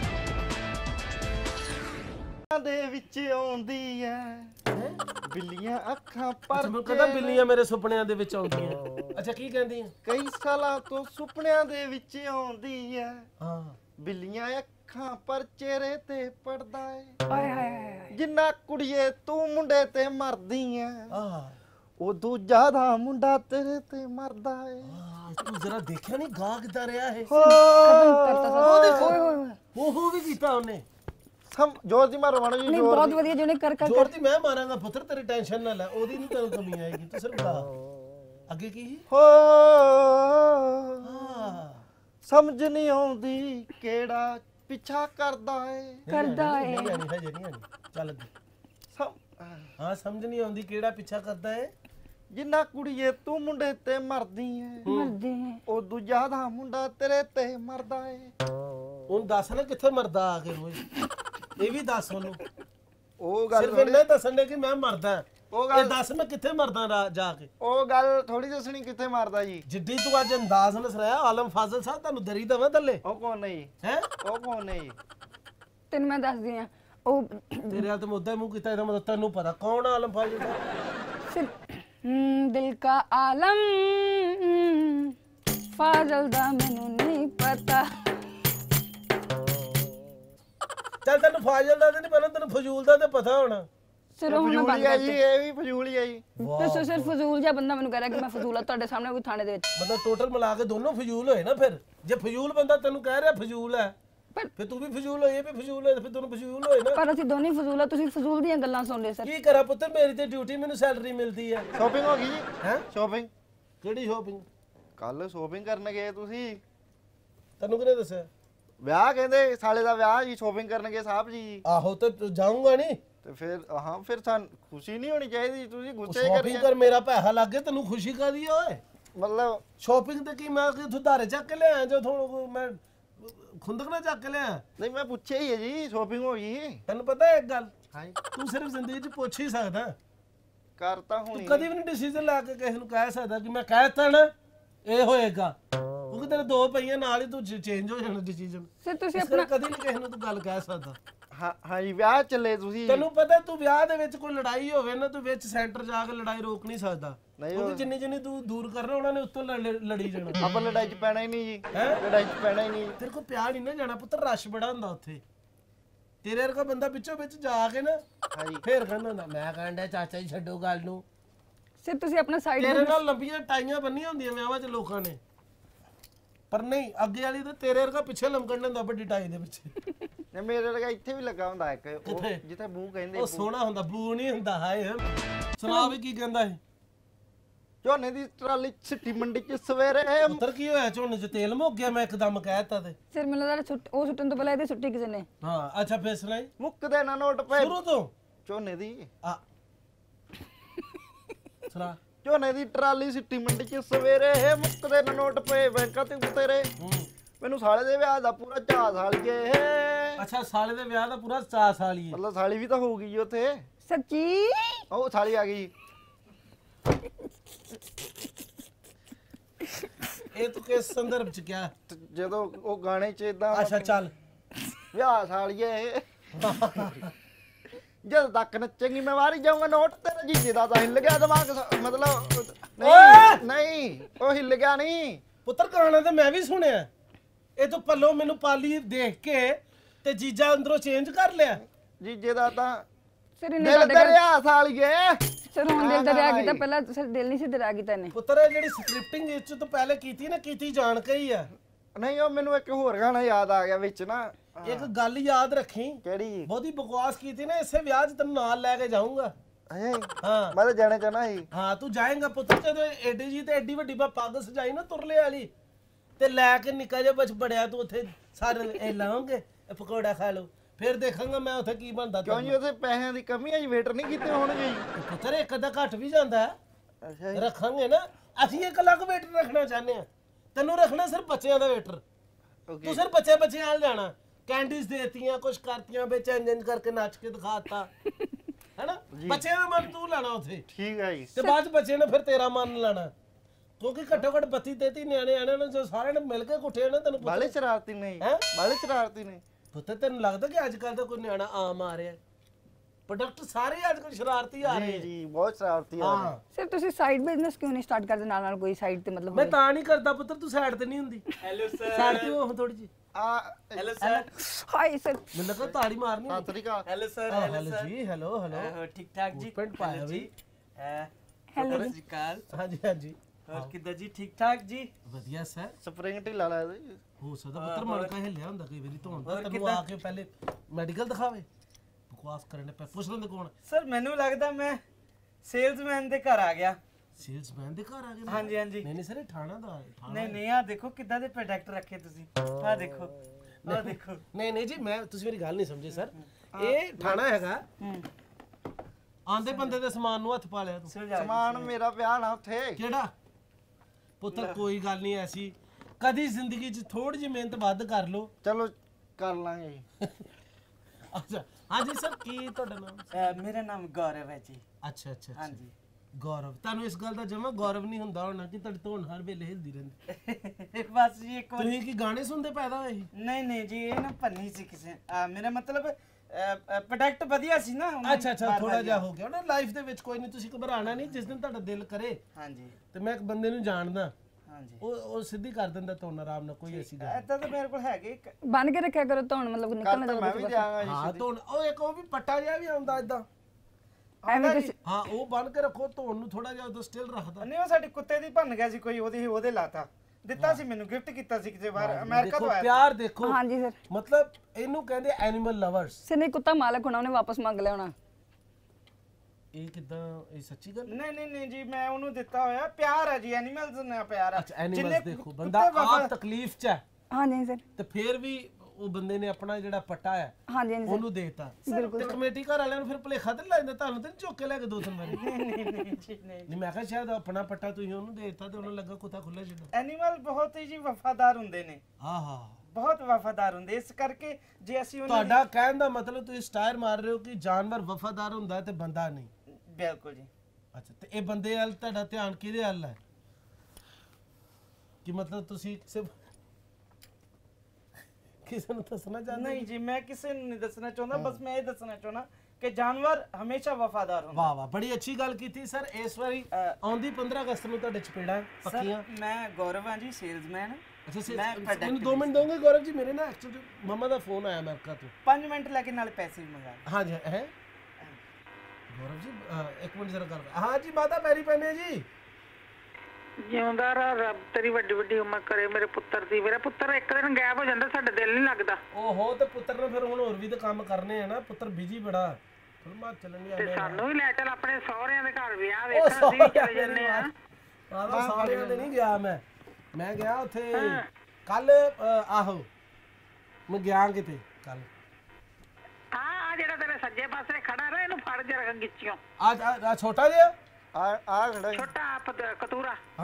[SPEAKER 3] ਦੇ ਵਿੱਚ ਆਉਂਦੀ ਐ ਬਿੱਲੀਆਂ ਅੱਖਾਂ ਪਰ
[SPEAKER 2] ਮੈਨੂੰ ਕਹਿੰਦਾ ਬਿੱਲੀਆਂ ਮੇਰੇ ਸੁਪਨਿਆਂ ਦੇ ਵਿੱਚ ਆਉਂਦੀਆਂ ਅੱਛਾ ਕੀ ਕਹਿੰਦੀ ਆ
[SPEAKER 3] ਕਈ ਸਾਲਾਂ ਤੋਂ ਸੁਪਨਿਆਂ ਦੇ ਵਿੱਚ ਆਉਂਦੀ ਐ
[SPEAKER 2] ਹਾਂ
[SPEAKER 3] ਬਿੱਲੀਆਂ ਅੱਖਾਂ ਪਰ ਚਿਹਰੇ ਤੇ ਪੜਦਾ ਏ
[SPEAKER 1] ਆਏ ਹਾਏ ਹਾਏ
[SPEAKER 3] ਜਿੰਨਾ ਕੁੜੀਏ ਤੂੰ ਮੁੰਡੇ ਤੇ ਮਰਦੀ ਐ
[SPEAKER 2] ਆ
[SPEAKER 3] ਉਦੋਂ ਜ਼ਿਆਦਾ ਮੁੰਡਾ ਤੇਰੇ ਤੇ ਮਰਦਾ ਏ
[SPEAKER 2] ਤੂੰ ਜ਼ਰਾ ਦੇਖਿਆ ਨਹੀਂ ਗਾ ਕਿੱਦਾਂ ਰਿਹਾ ਇਹ
[SPEAKER 1] ਖਤਮ ਕਰਤਾ ਸਰ ਓਏ ਹੋਏ ਹੋਏ
[SPEAKER 2] ਉਹ ਹੋ ਵੀ ਕੀਤਾ ਉਹਨੇ
[SPEAKER 3] ਸਮ ਜ਼ੋਰ ਦੀ ਮਾਰੋ ਮਾਣੋ ਜੀ
[SPEAKER 1] ਨਹੀਂ
[SPEAKER 3] ਜ਼ੋਰ
[SPEAKER 1] ਬਹੁਤ ਵਧੀਆ ਜਿਹਨੇ ਕਰ ਕਰ
[SPEAKER 2] ਜ਼ੋਰ ਦੀ ਮੈਂ ਮਾਰਾਂਗਾ ਪੁੱਤਰ ਤੇਰੀ ਟੈਨਸ਼ਨ ਨਾ ਲੈ ਉਹਦੀ ਨਹੀਂ ਤੈਨੂੰ ਕਮੀ ਆਏਗੀ ਤੂੰ ਸਿਰਫ ਗਾ ਅੱਗੇ ਕੀ
[SPEAKER 3] ਹੋ
[SPEAKER 2] ਹਾਂ
[SPEAKER 3] ਸਮਝ ਨਹੀਂ ਆਉਂਦੀ ਕਿਹੜਾ ਪਿੱਛਾ ਕਰਦਾ ਏ
[SPEAKER 1] ਕਰਦਾ ਏ
[SPEAKER 2] ਨਹੀਂ ਆਣੀ ਹਜੇ ਨਹੀਂ ਆਣੀ ਚੱਲ ਅੱਗੇ
[SPEAKER 3] ਸਮ-
[SPEAKER 2] ਹਾਂ ਸਮਝ ਨਹੀਂ ਆਉਂਦੀ ਕਿਹੜਾ ਪਿੱਛਾ ਕਰਦਾ ਏ
[SPEAKER 3] ਜਿੰਨਾ ਕੁੜੀਏ ਤੂੰ ਮੁੰਡੇ ਤੇ ਮਰਦੀ ਏ
[SPEAKER 1] ਮਰਦੇ
[SPEAKER 3] ਉਹ ਦੂਜਾ ਦਾ ਮੁੰਡਾ ਤੇਰੇ ਤੇ ਮਰਦਾ ਏ
[SPEAKER 2] ਉਹਨੂੰ ਦੱਸ ਨਾ ਕਿੱਥੇ ਮਰਦਾ ਆ ਕੇ ਰੋਜ਼ ਇਹ ਵੀ ਦੱਸ ਉਹਨੂੰ
[SPEAKER 3] ਉਹ ਗੱਲ
[SPEAKER 2] ਸਿਰਫ ਇਹਨੇ ਦੱਸਣ ਦੇ ਕਿ ਮੈਂ ਮਰਦਾ
[SPEAKER 3] ਉਹ
[SPEAKER 2] ਇਹ
[SPEAKER 3] ਗੱਲ
[SPEAKER 2] ਦੱਸ ਮੈਂ ਕਿੱਥੇ ਮਰਦਾ ਰਾ- ਜਾ ਕੇ
[SPEAKER 3] ਉਹ ਗੱਲ ਥੋੜੀ ਦੱਸਣੀ ਕਿੱਥੇ ਮਰਦਾ ਜੀ
[SPEAKER 2] ਜਿੱਡੀ ਤੂੰ ਅੱਜ ਅੰਦਾਜ਼ ਨਾਲ ਸੁਣਾਇਆ ਆਲਮ ਫਾਜ਼ਲ ਸਾਹਿਬ ਤੁਹਾਨੂੰ ਦਰੀ ਦਵਾਂ ਥੱਲੇ
[SPEAKER 3] ਉਹ ਕੌਣ ਨਹੀਂ
[SPEAKER 2] ਹੈ
[SPEAKER 3] ਉਹ ਕੌਣ ਨਹੀਂ
[SPEAKER 1] ਤੈਨੂੰ ਮੈਂ ਦੱਸਦੀ ਆ ਉਹ
[SPEAKER 2] ਤੇਰੇ ਹਾਲ ਤੇ ਮੁੱਦਾ ਮੂੰਹ ਕੀਤਾ ਇਹਦਾ ਮਤਲਬ ਤੈਨੂੰ ਪਤਾ ਕੌਣ ਆ ਆਲਮ ਫਾਜ਼ਲ ਸਾਹਿਬ
[SPEAKER 1] ਸਿਰ ਹਮ, ਦਿਲ ਕਾ ਆਲਮ ਫਾਜ਼ਲ ਦਾ ਮੈਨੂੰ ਨਹੀਂ ਪਤਾ
[SPEAKER 2] ਚੱਲ ਤੈਨੂੰ ਫਾਜ਼ਲ ਦਾ ਤੇ ਨਹੀਂ ਪਤਾ ਤੈਨੂੰ ਫਜ਼ੂਲ ਦਾ ਤੇ ਪਤਾ ਹੋਣਾ
[SPEAKER 1] ਸਿਰ ਉਹ ਮੈਂ
[SPEAKER 3] ਫਜ਼ੂਲ ਹੀ ਆ ਜੀ ਇਹ ਵੀ ਫਜ਼ੂਲ ਹੀ ਆ ਜੀ
[SPEAKER 1] ਤੇ ਸਿਰ ਫਜ਼ੂਲ ਜਿਹਾ ਬੰਦਾ ਮੈਨੂੰ ਕਹਿ ਰਿਹਾ ਕਿ ਮੈਂ ਫਜ਼ੂਲ ਆ ਤੁਹਾਡੇ ਸਾਹਮਣੇ ਕੋਈ ਥਾਣੇ ਦੇ ਵਿੱਚ
[SPEAKER 2] ਮਤਲਬ ਟੋਟਲ ਮਿਲਾ ਕੇ ਦੋਨੋਂ ਫਜ਼ੂਲ ਹੋਏ ਨਾ ਫਿਰ ਜੇ ਫਜ਼ੂਲ ਬੰਦਾ ਤੈਨੂੰ ਕਹਿ ਰਿਹਾ ਫਜ਼ੂਲ ਹੈ
[SPEAKER 1] ਪਰ
[SPEAKER 2] ਫਿਰ ਤੂੰ ਵੀ ਫਜ਼ੂਲ ਹੋਏ ਇਹ ਵੀ ਫਜ਼ੂਲ ਹੋਏ ਫਿਰ ਦੋਨੋਂ ਫਜ਼ੂਲ ਹੋਏ ਨਾ
[SPEAKER 1] ਪਰ ਅਸੀਂ ਦੋਨੇ ਫਜ਼ੂਲ ਆ ਤੁਸੀਂ ਫਜ਼ੂਲ ਦੀਆਂ ਗੱਲਾਂ ਸੁਣ ਰਹੇ ਸਰ
[SPEAKER 2] ਕੀ ਕਰਾਂ ਪੁੱਤਰ ਮੇਰੀ ਤੇ ਡਿਊਟੀ ਮੈਨੂੰ ਸੈਲਰੀ ਮਿਲਦੀ ਹੈ
[SPEAKER 3] ਸ਼ਾਪਿੰਗ ਹੋ ਗਈ ਜੀ
[SPEAKER 2] ਹੈ
[SPEAKER 3] ਸ਼ਾਪਿੰਗ
[SPEAKER 2] ਕਿਹੜੀ ਸ਼ੋਪਿੰਗ
[SPEAKER 3] ਕੱਲ ਸ਼ਾਪਿੰਗ ਕਰਨ ਗਏ ਤੁਸੀਂ
[SPEAKER 2] ਤੈਨੂੰ ਕਿਹਨੇ ਦੱਸਿਆ
[SPEAKER 3] ਵਿਆਹ ਕਹਿੰਦੇ ਸਾਲੇ ਦਾ ਵਿਆਹ ਜੀ ਸ਼ਾਪਿੰਗ ਕਰਨ ਗਏ ਸਾਹਿਬ ਜੀ
[SPEAKER 2] ਆਹੋ ਤੇ ਜਾਊਂਗਾ ਨਹੀਂ
[SPEAKER 3] ਤੇ ਫਿਰ ਹਾਂ ਫਿਰ ਸਾਨੂੰ ਖੁਸ਼ੀ ਨਹੀਂ ਹੋਣੀ ਚਾਹੀਦੀ ਤੁਸੀਂ ਗੁੱਸੇ ਕਰੀ
[SPEAKER 2] ਸ਼ਾਪਿੰਗ ਕਰ ਮੇਰਾ ਪੈਸਾ ਲੱਗ ਗਿਆ ਤੈਨੂੰ ਖੁਸ਼ੀ ਕਾਦੀ ਓਏ
[SPEAKER 3] ਮਤਲਬ
[SPEAKER 2] ਸ਼ਾਪਿੰਗ ਤੇ ਕੀ ਮੈਂ ਕਿ ਧਾਰੇ ਚੱਕ ਕੇ ਲਿਆਇਆ ਜੋ ਥੋੜਾ ਮੈਂ ਖੁੰਦਕ ਨਾ ਚੱਕ ਕੇ ਲਿਆ
[SPEAKER 3] ਨਹੀਂ ਮੈਂ ਪੁੱਛਿਆ ਹੀ ਹੈ ਜੀ ਸ਼ਾਪਿੰਗ ਹੋ ਗਈ
[SPEAKER 2] ਤੈਨੂੰ ਪਤਾ ਹੈ ਇੱਕ ਗੱਲ
[SPEAKER 3] ਹਾਂਜੀ
[SPEAKER 2] ਤੂੰ ਸਿਰਫ ਜ਼ਿੰਦਗੀ 'ਚ ਪੁੱਛ ਹੀ ਸਕਦਾ
[SPEAKER 3] ਕਰ ਤਾਂ
[SPEAKER 2] ਤੂੰ
[SPEAKER 3] ਹੋਣੀ
[SPEAKER 2] ਕਦੀ ਵੀ ਨਹੀਂ ਡਿਸੀਜਨ ਲੈ ਕੇ ਕਿਸੇ ਨੂੰ ਕਹਿ ਸਕਦਾ ਕਿ ਮੈਂ ਕਹਿ ਤਾ ਨਾ ਇਹ ਹੋਏਗਾ ਕਿਉਂਕਿ ਤੇਰੇ ਦੋ ਪਈਆਂ ਨਾਲ ਹੀ ਤੂੰ ਚੇਂਜ ਹੋ ਜਾਣਾ ਡਿਸੀਜਨ
[SPEAKER 1] ਸਰ ਤੁਸੀਂ
[SPEAKER 2] ਆਪਣਾ ਕਦੀ ਨਹੀਂ ਕਿਸੇ ਨੂੰ ਤੂੰ ਗੱਲ ਕਹਿ ਸਕਦਾ
[SPEAKER 3] ਹਾਂ ਹਾਂਜੀ ਵਿਆਹ ਚੱਲੇ ਤੁਸੀਂ
[SPEAKER 2] ਤੈਨੂੰ ਪਤਾ ਤੂੰ ਵਿਆਹ ਦੇ ਵਿੱਚ ਕੋਈ ਲੜਾਈ ਹੋਵੇ ਨਾ ਤੂੰ ਵਿੱਚ ਸੈਂਟਰ ਜਾ ਕੇ ਲੜਾਈ ਰੋਕ ਨਹੀਂ ਸਕਦਾ
[SPEAKER 3] ਨਹੀਂ
[SPEAKER 2] ਕਿਉਂਕਿ ਜਿੰਨੀ ਜਿੰਨੀ ਤੂੰ ਦੂਰ ਕਰਨਾ ਉਹਨਾਂ ਨੇ ਉੱਤੋਂ ਲੜੀ ਜਾਣਾ
[SPEAKER 3] ਆਪਾਂ ਲੜਾਈ 'ਚ ਪੈਣਾ ਹੀ ਨਹੀਂ ਜੀ
[SPEAKER 2] ਹੈਂ?
[SPEAKER 3] ਲੜਾਈ 'ਚ ਪੈਣਾ ਹੀ ਨਹੀਂ
[SPEAKER 2] ਤੇਰੇ ਕੋਲ ਪਿਆਰ ਨਹੀਂ ਨਾ ਜਾਣਾ ਪੁੱਤਰ ਰਸ਼ ਬੜਾ ਹੁੰਦਾ ਉੱਥੇ ਤੇਰੇ ਵਰਗਾ ਬੰਦਾ ਵਿੱਚੋਂ ਵਿੱਚ ਜਾ ਕੇ ਨਾ
[SPEAKER 3] ਹਾਂਜੀ
[SPEAKER 2] ਫੇਰ ਕਹਿੰਦਾ ਹੁੰਦਾ ਮੈਂ ਕਹਿੰਦਾ ਚਾਚਾ ਜੀ ਛੱਡੋ ਗੱਲ ਨੂੰ
[SPEAKER 1] ਸਰ ਤੁਸੀਂ ਆਪਣਾ ਸਾਈਡ
[SPEAKER 2] ਤੇਰੇ ਨਾਲ ਲੰਬੀਆਂ ਟਾਈਆਂ ਬੰਨੀਆਂ ਹੁੰਦੀਆਂ ਵਿਆਹਾਂ 'ਚ ਲੋਕਾਂ ਨੇ ਪਰ ਨਹੀਂ ਅੱਗੇ ਵਾਲੀ ਤੇ ਤੇਰੇ ਵਰਗਾ ਪਿੱਛੇ ਲਮਕਣ ਹੁੰਦਾ ਵੱਡੀ ਟਾਈ ਦੇ ਵਿੱਚ
[SPEAKER 3] ਨੇ ਮੇਰੇ ਲਗਾ ਇੱਥੇ ਵੀ ਲੱਗਾ ਹੁੰਦਾ ਇੱਕ ਉਹ
[SPEAKER 2] ਕਿੱਥੇ?
[SPEAKER 3] ਜਿੱਥੇ ਮੂੰਹ ਕਹਿੰਦੇ
[SPEAKER 2] ਉਹ ਸੋਹਣਾ ਹੁੰਦਾ ਬੂ ਨਹੀਂ ਹੁੰਦਾ ਹਾਏ ਸੁਣਾ ਵੀ ਕੀ ਕਹਿੰਦਾ ਇਹ
[SPEAKER 3] ਝੋਨੇ ਦੀ ਟਰਾਲੀ ਸਿੱਟੀ ਮੰਡੀ 'ਚ ਸਵੇਰੇ
[SPEAKER 2] ਪੁੱਤਰ ਕੀ ਹੋਇਆ ਝੋਨੇ 'ਚ ਤੇਲ ਮੁੱਕ ਗਿਆ ਮੈਂ ਇੱਕਦਮ ਕਹਿਤਾ ਤੇ
[SPEAKER 1] ਸਰ ਮੈਨੂੰ ਲੱਗਦਾ ਛੁੱਟ ਉਹ ਸੁੱਟਣ ਤੋਂ ਪਹਿਲਾਂ ਇਹਦੀ ਛੁੱਟੀ ਕਿਸੇ ਨੇ
[SPEAKER 2] ਹਾਂ ਅੱਛਾ ਫੇਰ ਸੁਣਾਈ
[SPEAKER 3] ਮੁੱਕਦੇ ਨਾ ਨੋਟ ਪਏ
[SPEAKER 2] ਸ਼ੁਰੂ ਤੋਂ
[SPEAKER 3] ਝੋਨੇ ਦੀ
[SPEAKER 2] ਆ ਸੁਣਾ
[SPEAKER 3] ਝੋਨੇ ਦੀ ਟਰਾਲੀ ਸਿੱਟੀ ਮੰਡੀ 'ਚ ਸਵੇਰੇ ਮੁੱਕਦੇ ਨਾ ਨੋਟ ਪਏ ਬੈਂਕਾਂ ਤੇ ਤੇਰੇ
[SPEAKER 2] ਹੂੰ
[SPEAKER 3] ਮੈਨੂੰ ਸਾਲੇ ਦੇ ਵਿਆਹ ਦਾ ਪੂਰਾ ਚਾਅ ਸਾਲੀਏ
[SPEAKER 2] ਅੱਛਾ ਸਾਲੇ ਦੇ ਵਿਆਹ ਦਾ ਪੂਰਾ ਚਾਅ ਸਾਲੀ ਹੈ
[SPEAKER 3] ਮਤਲਬ ਸਾਲੀ ਵੀ ਤਾਂ ਹੋਊਗੀ ਜੀ ਉੱਥੇ
[SPEAKER 1] ਸੱਚੀ
[SPEAKER 3] ਉਹ ਸਾਲੀ ਆ ਗਈ
[SPEAKER 2] ਇਹ ਤੂੰ ਕਿਸ ਸੰਦਰਭ ਚ ਕਿਹਾ?
[SPEAKER 3] ਤੇ ਜਦੋਂ ਉਹ ਗਾਣੇ 'ਚ ਇਦਾਂ
[SPEAKER 2] ਅੱਛਾ ਚੱਲ
[SPEAKER 3] ਵਿਆਹ ਸਾਲੀਏ ਜਦ ਤੱਕ ਨੱਚੇਂਗੀ ਮੈਂ ਵਾਰੀ ਜਾਊਂਗਾ ਨੋਟ ਤੇਰਾ ਜੀਜੇ ਦਾ ਤਾਂ ਹਿੱਲ ਗਿਆ ਦਿਮਾਗ ਸ- ਮਤਲਬ ਨਹੀਂ ਨਹੀਂ ਉਹ ਹਿੱਲ ਗਿਆ ਨਹੀਂ
[SPEAKER 2] ਪੁੱਤਰ ਗਾਣਾ ਤੇ ਮੈਂ ਵੀ ਸੁਣਿਆ। ਇਹ ਤੂੰ ਪੱਲੋ ਮੈਨੂੰ ਪਾਲੀ ਦੇਖ ਕੇ ਤੇ ਜੀਜਾ ਅੰਦਰੋਂ ਚੇਂਜ ਕਰ ਲਿਆ।
[SPEAKER 3] ਜੀਜੇ ਦਾ ਤਾਂ
[SPEAKER 1] ਸਰ ਇਹਨੇ
[SPEAKER 3] ਦਿਲ
[SPEAKER 1] ਤੁਹਾਡੇ ਘਰ
[SPEAKER 3] ਦਰਿਆ ਸਾਲੀਏ
[SPEAKER 1] ਸਰ ਹੁਣ ਦਿਲ ਦਰਿਆ ਕੀਤਾ, ਪਹਿਲਾਂ ਸਰ ਦਿਲ ਨਹੀਂ ਸੀ ਦਰਿਆ ਕੀਤਾ ਇਹਨੇ।
[SPEAKER 2] ਪੁੱਤਰ ਇਹ ਜਿਹੜੀ ਸਕ੍ਰਿਪਟਿੰਗ ਇਸ ਚ ਤੋਂ ਪਹਿਲੇ ਕੀਤੀ ਨਾ ਕੀਤੀ ਜਾਣ ਕੇ ਹੀ ਆ।
[SPEAKER 3] ਨਹੀਂ ਉਹ ਮੈਨੂੰ ਇੱਕ ਹੋਰ ਗਾਣਾ ਯਾਦ ਆ ਗਿਆ ਵਿੱਚ ਨਾ
[SPEAKER 2] ਇੱਕ ਗੱਲ ਯਾਦ ਰੱਖੀ,
[SPEAKER 3] ਕਿਹੜੀ
[SPEAKER 2] ਬਹੁਤੀ ਬਕਵਾਸ ਕੀਤੀ ਨਾ ਇਸੇ ਵਿਆਹ 'ਚ ਤੈਨੂੰ ਨਾਲ ਲੈ ਕੇ ਜਾਊਂਗਾ।
[SPEAKER 3] ਹੈ
[SPEAKER 2] ਹਾਂ
[SPEAKER 3] ਮੈਂ ਤਾਂ ਜਾਣੇ ਚਾਹਨਾ ਸੀ
[SPEAKER 2] ਹਾਂ ਤੂੰ ਜਾਏਂਗਾ ਪੁੱਤਰ। ਜਦੋਂ ਐਡੀ ਜੀ ਤੇ ਐਡੀ ਵੱਡੀ ਪੱਗ ਸਜਾਈ ਨਾ ਤੁਰਲੇ ਵਾਲੀ ਤੇ ਲੈ ਕੇ ਨਿੱਕਾ ਜਿਹਾ ਬਚ ਬੜਿਆ ਤੂੰ ਉੱਥੇ ਸਾਰੇ ਇਹ ਲਾਉਂਗੇ ਪਕੌੜਾ ਖਾ ਲਓ, ਫਿਰ ਦੇਖਾਂਗਾ ਮੈਂ ਉੱਥੇ ਕੀ ਬਣਦਾ।
[SPEAKER 3] ਕਿਉਂ ਜੀ ਉੱਥੇ ਪੈਸਿਆਂ ਦੀ ਕਮੀ ਹੈ ਜੀ ਵੇਟਰ ਨਹੀਂ ਕੀਤੇ ਹੋਣਗੇ ਜੀ
[SPEAKER 2] ਪੁੱਤਰ ਇੱਕ ਅੱਧਾ ਘੱਟ ਵੀ ਜਾਂਦਾ
[SPEAKER 3] ਅੱਛਾ
[SPEAKER 2] ਰੱਖਾਂਗੇ ਨਾ ਅਸੀਂ। ਇੱਕ ਅਲੱਗ ਵੇਟਰ ਰੱਖਣਾ ਚਾਹੁੰਦੇ ਆ, ਤੈਨੂੰ ਰੱਖਣਾ ਸਿਰਫ ਬੱਚਿਆਂ ਦਾ ਵੇਟਰ। ਤੂੰ ਸਿਰਫ ਬੱਚੇ ਬੱਚੇ ਨਾਲ ਜਾਣਾ, ਕੈਂਡੀਜ਼ ਦੇਤੀਆਂ ਕੁਛ ਕਰਤੀਆਂ ਵਿੱਚ ਇੰਜ ਕਰਕੇ ਨੱਚ ਕੇ ਦਿਖਾਤਾ ਹੈਨਾ। ਬੱਚਿਆਂ ਦਾ ਮਨ ਤੂੰ ਲਾਣਾ ਉੱਥੇ
[SPEAKER 3] ਠੀਕ ਹੈ ਜੀ
[SPEAKER 2] ਤੇ ਬਾਅਦ ਚ ਬੱਚੇ ਨੇ ਫਿਰ ਤੇਰਾ ਮਨ ਲਾਣਾ, ਕਿਉਂਕਿ ਘੱਟੋ ਘੱਟ ਬੱਤੀ ਤੇਤੀ ਨਿਆਣੇ ਆਣੇ ਨੇ ਜੋ ਸਾਰਿਆਂ ਨੇ ਮਿਲ ਕੇ ਕੁੱਟੇ ਨਾ ਤੈਨੂੰ
[SPEAKER 3] ਬਾਲੇ ਸ਼ਰਾਰਤੀ ਨੇ
[SPEAKER 2] ਹੈਂ?
[SPEAKER 3] ਬਾਲੇ ਸ਼ਰਾਰਤੀ ਨੇ
[SPEAKER 2] ਪੁੱਤ ਤੈਨੂੰ ਲੱਗਦਾ ਕਿ ਅੱਜ ਕੱਲ ਦਾ ਕੋਈ ਨਿਆਣਾ ਆਮ ਆ ਰਿਹਾ? ਪ੍ਰੋਡਕਟ ਸਾਰੇ ਅੱਜ ਕੱਲ ਸ਼ਰਾਰਤੀ ਆ ਰਹੇ
[SPEAKER 3] ਜੀ ਜੀ ਬਹੁਤ ਸ਼ਰਾਰਤੀ ਆ
[SPEAKER 2] ਹਾਂ।
[SPEAKER 1] ਸਰ ਤੁਸੀਂ ਸਾਈਡ ਬਿਜ਼ਨਸ ਕਿਉਂ ਨਹੀਂ ਸਟਾਰਟ ਕਰਦੇ ਨਾਲ ਨਾਲ ਕੋਈ ਸਾਈਡ ਤੇ ਮਤਲਬ
[SPEAKER 2] ਮੈਂ ਤਾਂ ਨਹੀਂ ਕਰਦਾ ਪੁੱਤਰ, ਤੂੰ ਸਾਈਡ ਤੇ ਨਹੀਂ ਹੁੰਦੀ।
[SPEAKER 4] Hello sir.
[SPEAKER 2] ਸਾਈਡ ਤੇ ਹੋ ਥੋੜੀ ਜੀ।
[SPEAKER 3] ਆ
[SPEAKER 4] ਹੈਲੋ ਸਰ।
[SPEAKER 1] ਹਾਈ ਸਰ
[SPEAKER 2] ਮੈਨੂੰ ਲੱਗਾ ਤਾੜੀ ਮਾਰਨੀ।
[SPEAKER 3] Sat Sri Akal
[SPEAKER 4] hello sir.
[SPEAKER 2] Hello
[SPEAKER 4] hello sir
[SPEAKER 2] ji, hello hello.
[SPEAKER 4] ਹੋਰ ਠੀਕ ਠਾਕ ਜੀ?
[SPEAKER 2] ਪੈਂਟ ਪਾਇਆ ਵੀ।
[SPEAKER 1] ਹੈਲੋ
[SPEAKER 4] ਸਤਿ ਸ਼੍ਰੀ ਅਕਾਲ।
[SPEAKER 2] ਹਾਂਜੀ ਹਾਂਜੀ
[SPEAKER 4] ਹੋਰ ਕਿੱਦਾਂ ਜੀ? ਠੀਕ ਠਾਕ ਜੀ?
[SPEAKER 2] ਵਧੀਆ ਸਰ।
[SPEAKER 3] ਸਪਰਿੰਗ ਢਿੱਲਾ ਲਾ ਦੇ
[SPEAKER 2] ਹੋ ਸਕਦਾ ਪੁੱਤਰ ਮਨ ਕਾ ਹਿੱਲਿਆ ਹੁੰਦਾ ਕਈ ਵਾਰੀ ਧੋਣ ਦਾ।
[SPEAKER 4] ਹੋਰ
[SPEAKER 2] ਤੈਨੂੰ ਆ ਕੇ ਪਹਿਲੇ ਮੈਡੀਕਲ ਦਿਖਾਵੇ, ਬਕਵਾਸ ਕਰਨੇ ਪੈ ਪੁੱਛ ਲੈਂਦੇ ਕੌਣ?
[SPEAKER 4] ਸਰ ਮੈਨੂੰ ਲੱਗਦਾ ਮੈਂ ਸੇਲਸਮੈਨ ਦੇ ਘਰ ਆ ਗਿਆ।
[SPEAKER 2] ਸੇਲਸਮੈਨ ਦੇ ਘਰ ਆ ਗਏ?
[SPEAKER 4] ਹਾਂਜੀ ਹਾਂਜੀ।
[SPEAKER 2] ਨਹੀਂ ਨਹੀਂ ਸਰ ਇਹ ਠਾਣਾ ਦਾ ਹੈ, ਠਾਣਾ।
[SPEAKER 4] ਨਹੀਂ ਨਹੀਂ ਆ ਦੇਖੋ ਕਿੱਦਾਂ ਦੇ ਪ੍ਰੋਡਕਟ ਰੱਖੇ ਤੁਸੀਂ। ਆ ਦੇਖੋ ਆ ਦੇਖੋ।
[SPEAKER 2] ਨਹੀਂ ਨਹੀਂ ਜੀ ਮੈਂ ਤੁਸੀਂ ਮੇਰੀ ਗੱਲ ਨਹੀਂ ਸਮਝੇ ਸਰ। ਇਹ ਠਾਣਾ ਹੈਗਾ। ਆਂਦੇ ਬੰਦੇ ਦੇ ਸਮਾਨ ਨੂੰ ਹੱਥ ਪਾ ਲਿਆ ਤੂੰ।
[SPEAKER 3] ਸਮਾਨ ਮੇਰਾ ਵਿਆਹ ਨਾ ਉੱਥੇ
[SPEAKER 2] ਕਿਹੜਾ? ਪੁੱਤਰ ਕੋਈ ਗੱਲ ਨਹੀਂ ਐਸੀ, ਕਦੀ ਜ਼ਿੰਦਗੀ 'ਚ ਥੋੜੀ ਜਿਹੀ ਮਿਹਨਤ ਵੱਧ ਕਰ ਲਓ।
[SPEAKER 3] ਚਲੋ ਕਰ ਲਾਂਗੇ
[SPEAKER 2] ਅੱਛਾ ਹਾਂਜੀ ਸਰ ਕੀ ਤੁਹਾਡਾ ਨਾਮ?
[SPEAKER 4] ਅਹ, ਮੇਰਾ ਨਾਮ ਗੌਰਵ ਹੈ ਜੀ।
[SPEAKER 2] ਅੱਛਾ ਅੱਛਾ ਅੱਛਾ
[SPEAKER 4] ਹਾਂਜੀ।
[SPEAKER 2] ਗੌਰਵ। ਤੁਹਾਨੂੰ ਇਸ ਗੱਲ ਦਾ ਜਮਾ ਗੌਰਵ ਨਹੀਂ ਹੁੰਦਾ ਹੋਣਾ ਕਿ ਤੁਹਾਡੀ ਧੌਣ ਹਰ ਵੇਲੇ ਹਿਲਦੀ ਰਹਿੰਦੀ।
[SPEAKER 4] ਬਸ ਜੀ ਇੱਕ ਵਾਰ।
[SPEAKER 2] ਤੁਸੀਂ ਕੀ ਗਾਣੇ ਸੁਣਦੇ ਪੈਦਾ ਹੋਏ ਸੀ?
[SPEAKER 4] ਨਹੀਂ ਨਹੀਂ ਜੀ ਇਹ ਨਾ ਪੰਨੀ ਸੀ ਕਿਸੇ ਅਹ, ਮੇਰਾ ਮਤਲਬ ਪ੍ਰੋਡਕਟ ਵਧੀਆ ਸੀ ਨਾ ਉਹਨੇ
[SPEAKER 2] ਅੱਛਾ ਅੱਛਾ
[SPEAKER 4] ਬਾਰ-ਬਾਰ
[SPEAKER 2] ਥੋੜਾ ਜਿਹਾ ਹੋ ਗਿਆ ਨਾ ਲਾਈਫ ਦੇ ਵਿੱਚ। ਕੋਈ ਨਹੀਂ ਤੁਸੀਂ ਘਬਰਾਣਾ ਨਹੀਂ, ਜਿਸ ਦਿਨ ਤੁਹਾਡਾ ਦਿਲ ਕਰੇ।
[SPEAKER 4] ਹਾਂਜੀ
[SPEAKER 2] ਤੇ ਮੈਂ ਇੱਕ ਬੰਦੇ ਨੂੰ ਜਾਣਦਾ,
[SPEAKER 4] ਹਾਂਜੀ।
[SPEAKER 2] ਉਹ ਉਹ ਸਿੱਧੀ ਕਰ ਦਿੰਦਾ ਧੌਣ ਆਰਾਮ ਨਾਲ, ਕੋਈ ਐਸੀ ਗੱਲ
[SPEAKER 4] ਏਦਾਂ ਤਾਂ ਮੇਰੇ ਕੋਲ ਹੈਗੇ ਇੱਕ।
[SPEAKER 1] ਬਨ ਕੇ ਰੱਖਿਆ ਕਰੋ ਧੌਣ ਮਤਲਬ ਨਿਕਲਣਾ
[SPEAKER 3] ਕੱਲ ਮੈਂ ਵੀ ਜਾਵਾਂਗਾ ਜੀ
[SPEAKER 2] ਹਾਂ ਧੌਣ। ਉਹ ਇੱਕ ਉਹ ਵੀ ਪੱਟਾ ਜਿਹਾ ਵੀ ਆਉਂਦਾ ਇਦਾਂ।
[SPEAKER 1] ਐਵੇਂ ਤੁਸੀਂ
[SPEAKER 2] ਹਾਂ ਉਹ ਬੰਨ ਕੇ ਰੱਖੋ ਧੌਣ ਨੂੰ, ਥੋੜਾ ਜਿਹਾ ਉਦੋਂ ਸਟਿਲ ਰੱਖਦਾ।
[SPEAKER 4] ਨਹੀਂ ਉਹ ਸਾਡੇ ਕੁੱਤੇ ਦੀ ਭੰਨ ਗਿਆ ਸੀ ਕੋਈ, ਉਹਦੀ ਉਹਦੇ ਲਾਤਾ ਦਿੱਤਾ ਸੀ ਮੈਨੂੰ, ਗਿਫਟ ਕੀਤਾ ਸੀ ਕਿਸੇ ਵਾਰ ਅਮਰੀਕਾ
[SPEAKER 2] ਦੇਖੋ
[SPEAKER 4] ਤੋਂ ਆਇਆ।
[SPEAKER 2] ਪਿਆਰ ਦੇਖੋ,
[SPEAKER 1] ਹਾਂਜੀ ਸਰ।
[SPEAKER 2] ਮਤਲਬ ਇਹਨੂੰ ਕਹਿੰਦੇ ਐਨੀਮਲ ਲਵਰਸ।
[SPEAKER 1] ਸਰ ਨਹੀਂ ਕੁੱਤਾ ਮਾਲਕ ਹੋਣਾ, ਉਹਨੇ ਵਾਪਸ ਮੰਗ ਲਿਆ ਹੋਣਾ।
[SPEAKER 2] ਇਹ ਕਿਦਾਂ? ਇਹ ਸੱਚੀ ਗੱਲ?
[SPEAKER 4] ਨਹੀਂ ਨਹੀਂ ਨਹੀਂ ਜੀ ਮੈਂ ਉਹਨੂੰ ਦਿੱਤਾ ਹੋਇਆ ਪਿਆਰ ਹੈ ਜੀ, ਐਨੀਮਲਸ ਨਾਲ ਪਿਆਰ ਹੈ।
[SPEAKER 2] ਅੱਛਾ ਐਨੀਮਲਸ ਦੇਖੋ, ਬੰਦਾ
[SPEAKER 4] ਕੁੱਤੇ ਵਫਾ-
[SPEAKER 2] ਆਪ ਤਕਲੀਫ 'ਚ ਹੈ
[SPEAKER 1] ਹਾਂਜੀ ਸਰ।
[SPEAKER 2] ਤੇ ਫੇਰ ਵੀ ਉਹ ਬੰਦੇ ਨੇ ਆਪਣਾ ਜਿਹੜਾ ਪੱਟਾ ਹੈ
[SPEAKER 1] ਹਾਂਜੀ ਹਾਂਜੀ ਸਰ।
[SPEAKER 2] ਉਹਨੂੰ ਦੇਤਾ। ਤੇ ਕਮੇਟੀ ਘਰ ਵਾਲਿਆਂ ਨੂੰ ਫਿਰ ਭੁਲੇਖਾ ਤੇ ਨੀ ਲੱਗਦਾ ਤੁਹਾਨੂੰ ਤੇ ਨੀ ਚੁੱਕ ਕੇ ਲੈ ਕੇ ਦੋ ਤਿੰਨ ਵਾਰੀ?
[SPEAKER 4] ਨਹੀਂ ਨਹੀਂ ਨਹੀਂ ਜੀ ਨਹੀਂ।
[SPEAKER 2] ਨਹੀਂ ਮੈਂ ਕਿਹਾ ਸ਼ਾਇਦ ਆਪਣਾ ਪੱਟਾ ਤੁਸੀਂ ਉਹਨੂੰ ਦੇ ਦਿੱਤਾ ਤੇ ਉਹਨੂੰ ਲੱਗਾ ਕੁੱਤਾ ਖੁੱਲਾ ਛੱਡੋ।
[SPEAKER 4] ਐਨੀਮਲ ਬਹੁਤ ਹੀ ਜੀ ਵਫਾਦਾਰ ਹੁੰਦੇ ਨੇ,
[SPEAKER 2] ਆਹਾ
[SPEAKER 4] ਬਹੁਤ ਵਫਾਦਾਰ ਹੁੰਦੇ, ਇਸ ਕਰਕੇ ਜੇ ਅਸੀਂ ਉਹਨਾਂ
[SPEAKER 2] ਤੁਹਾਡਾ ਕਹਿਣ ਦਾ ਮਤਲਬ ਤੁਸੀਂ ਸਟਾਇਰ ਮਾਰ ਰਹੇ ਹੋ ਕਿ ਜਾਨਵਰ ਵਫਾਦਾਰ ਹੁੰਦਾ ਹੈ ਤੇ ਬੰਦਾ ਨਹੀਂ।
[SPEAKER 4] ਬਿਲਕੁਲ ਜੀ।
[SPEAKER 2] ਅੱਛਾ ਤੇ ਇਹ ਬੰਦੇ ਵੱਲ ਤੁਹਾਡਾ ਧਿਆਨ ਕਿਹਦੇ ਵੱਲ ਹੈ? ਕਿ ਮਤਲਬ ਤੁਸੀਂ ਕਿਸੇ ਕਿਸੇ ਨੂੰ ਦੱਸਣਾ ਚਾਹੁੰਦੇ?
[SPEAKER 4] ਨਹੀਂ ਜੀ ਮੈਂ ਕਿਸੇ ਨੂੰ ਨਹੀਂ ਦੱਸਣਾ ਚਾਹੁੰਦਾ, ਬਸ ਮੈਂ ਇਹ ਦੱਸਣਾ ਚਾਹੁੰਦਾ ਕਿ ਜਾਨਵਰ ਹਮੇਸ਼ਾ ਵਫਾਦਾਰ ਹੁੰਦਾ।
[SPEAKER 2] ਵਾਹ ਵਾਹ ਬੜੀ ਅੱਛੀ ਗੱਲ ਕੀਤੀ ਸਰ। ਇਸ ਵਾਰੀ ਆਉਂਦੀ ਪੰਦਰਾਂ ਅਗਸਤ ਨੂੰ ਤੁਹਾਡੇ ਚਪੇੜਾ ਪੱਕੀਆਂ।
[SPEAKER 4] ਸਰ ਮੈਂ ਗੌਰਵ ਹਾਂ ਜੀ, ਸੇਲਸਮੈਨ।
[SPEAKER 2] ਅੱਛਾ ਸੇ
[SPEAKER 4] ਮੈਂ product
[SPEAKER 2] ਮੈਨੂੰ ਦੋ ਮਿੰਟ ਦੋਗੇ ਗੌਰਵ ਜੀ? ਮੇਰੇ ਨਾ ਐਕਚੁਅਲੀ ਮਮਾ ਦਾ ਫੋਨ ਆਇਆ ਅਮਰੀਕਾ ਤੋਂ।
[SPEAKER 4] ਪੰਜ ਮਿੰਟ ਲੈ ਕੇ ਨਾਲ ਪੈਸੇ ਵੀ ਮੰਗਾ।
[SPEAKER 2] ਹਾਂਜੀ ਹੈ ਗੌਰਵ ਜੀ ਅਹ, ਇੱਕ ਮਿੰਟ ਜ਼ਰਾ ਗੱਲ। ਹਾਂ ਜੀ ਮਾਤਾ ਪੈਰੀ ਪੈਨੇ ਜੀ।
[SPEAKER 5] ਜਿਉਂਦਾ ਰਹਿ ਰੱਬ ਤੇਰੀ ਵੱਡੀ ਵੱਡੀ ਉਮਰ ਕਰੇ ਮੇਰੇ ਪੁੱਤਰ ਦੀ। ਮੇਰਾ ਪੁੱਤਰ ਇੱਕ ਦਿਨ ਗਾਇਬ ਹੋ ਜਾਂਦਾ, ਸਾਡਾ ਦਿਲ ਨਹੀਂ ਲੱਗਦਾ।
[SPEAKER 2] ਓਹੋ ਤੇ ਪੁੱਤਰ ਨੇ ਫਿਰ ਹੁਣ ਹੋਰ ਵੀ ਤਾਂ ਕੰਮ ਕਰਨੇ ਆ ਨਾ। ਪੁੱਤਰ ਬਿਜੀ ਬੜਾ, ਫਿਲਮਾਂ ਚੱਲਣੀਆਂ
[SPEAKER 5] ਤੇ
[SPEAKER 2] ਨੇ।
[SPEAKER 5] ਸਾਨੂੰ ਵੀ ਲੈ ਚੱਲ ਆਪਣੇ ਸਹੁਰਿਆਂ ਦੇ ਘਰ ਵਿਆਹ
[SPEAKER 2] ਉਹ
[SPEAKER 5] ਵੇਖਣ, ਅਸੀਂ ਵੀ ਚਲੇ ਜੰਨੇ ਆ।
[SPEAKER 2] ਆਹ ਸਾਰਿਆਂ ਦੇ ਨਹੀਂ ਗਿਆ ਮੈਂ। ਮੈਂ ਗਿਆ ਉੱਥੇ ਕੱਲ। ਆਹੋ ਮੈਂ ਗਿਆ ਕਿਤੇ ਕੱਲ।
[SPEAKER 5] ਹਾਂ ਆ ਜਿਹੜਾ ਤੇਰੇ ਸੱਜੇ ਪਾਸੇ ਖੜਾ ਰਿਹਾ, ਇਹਨੂੰ ਫੜ ਜੇ ਰਖ ਗਿੱਚਿਓ।
[SPEAKER 2] ਆ ਆ ਛੋਟਾ ਜਿਹਾ
[SPEAKER 3] ਆ ਆ ਖੜਾ
[SPEAKER 5] ਛੋਟਾ ਪ- ਕਤੂਰਾ।
[SPEAKER 2] ਹਾਂ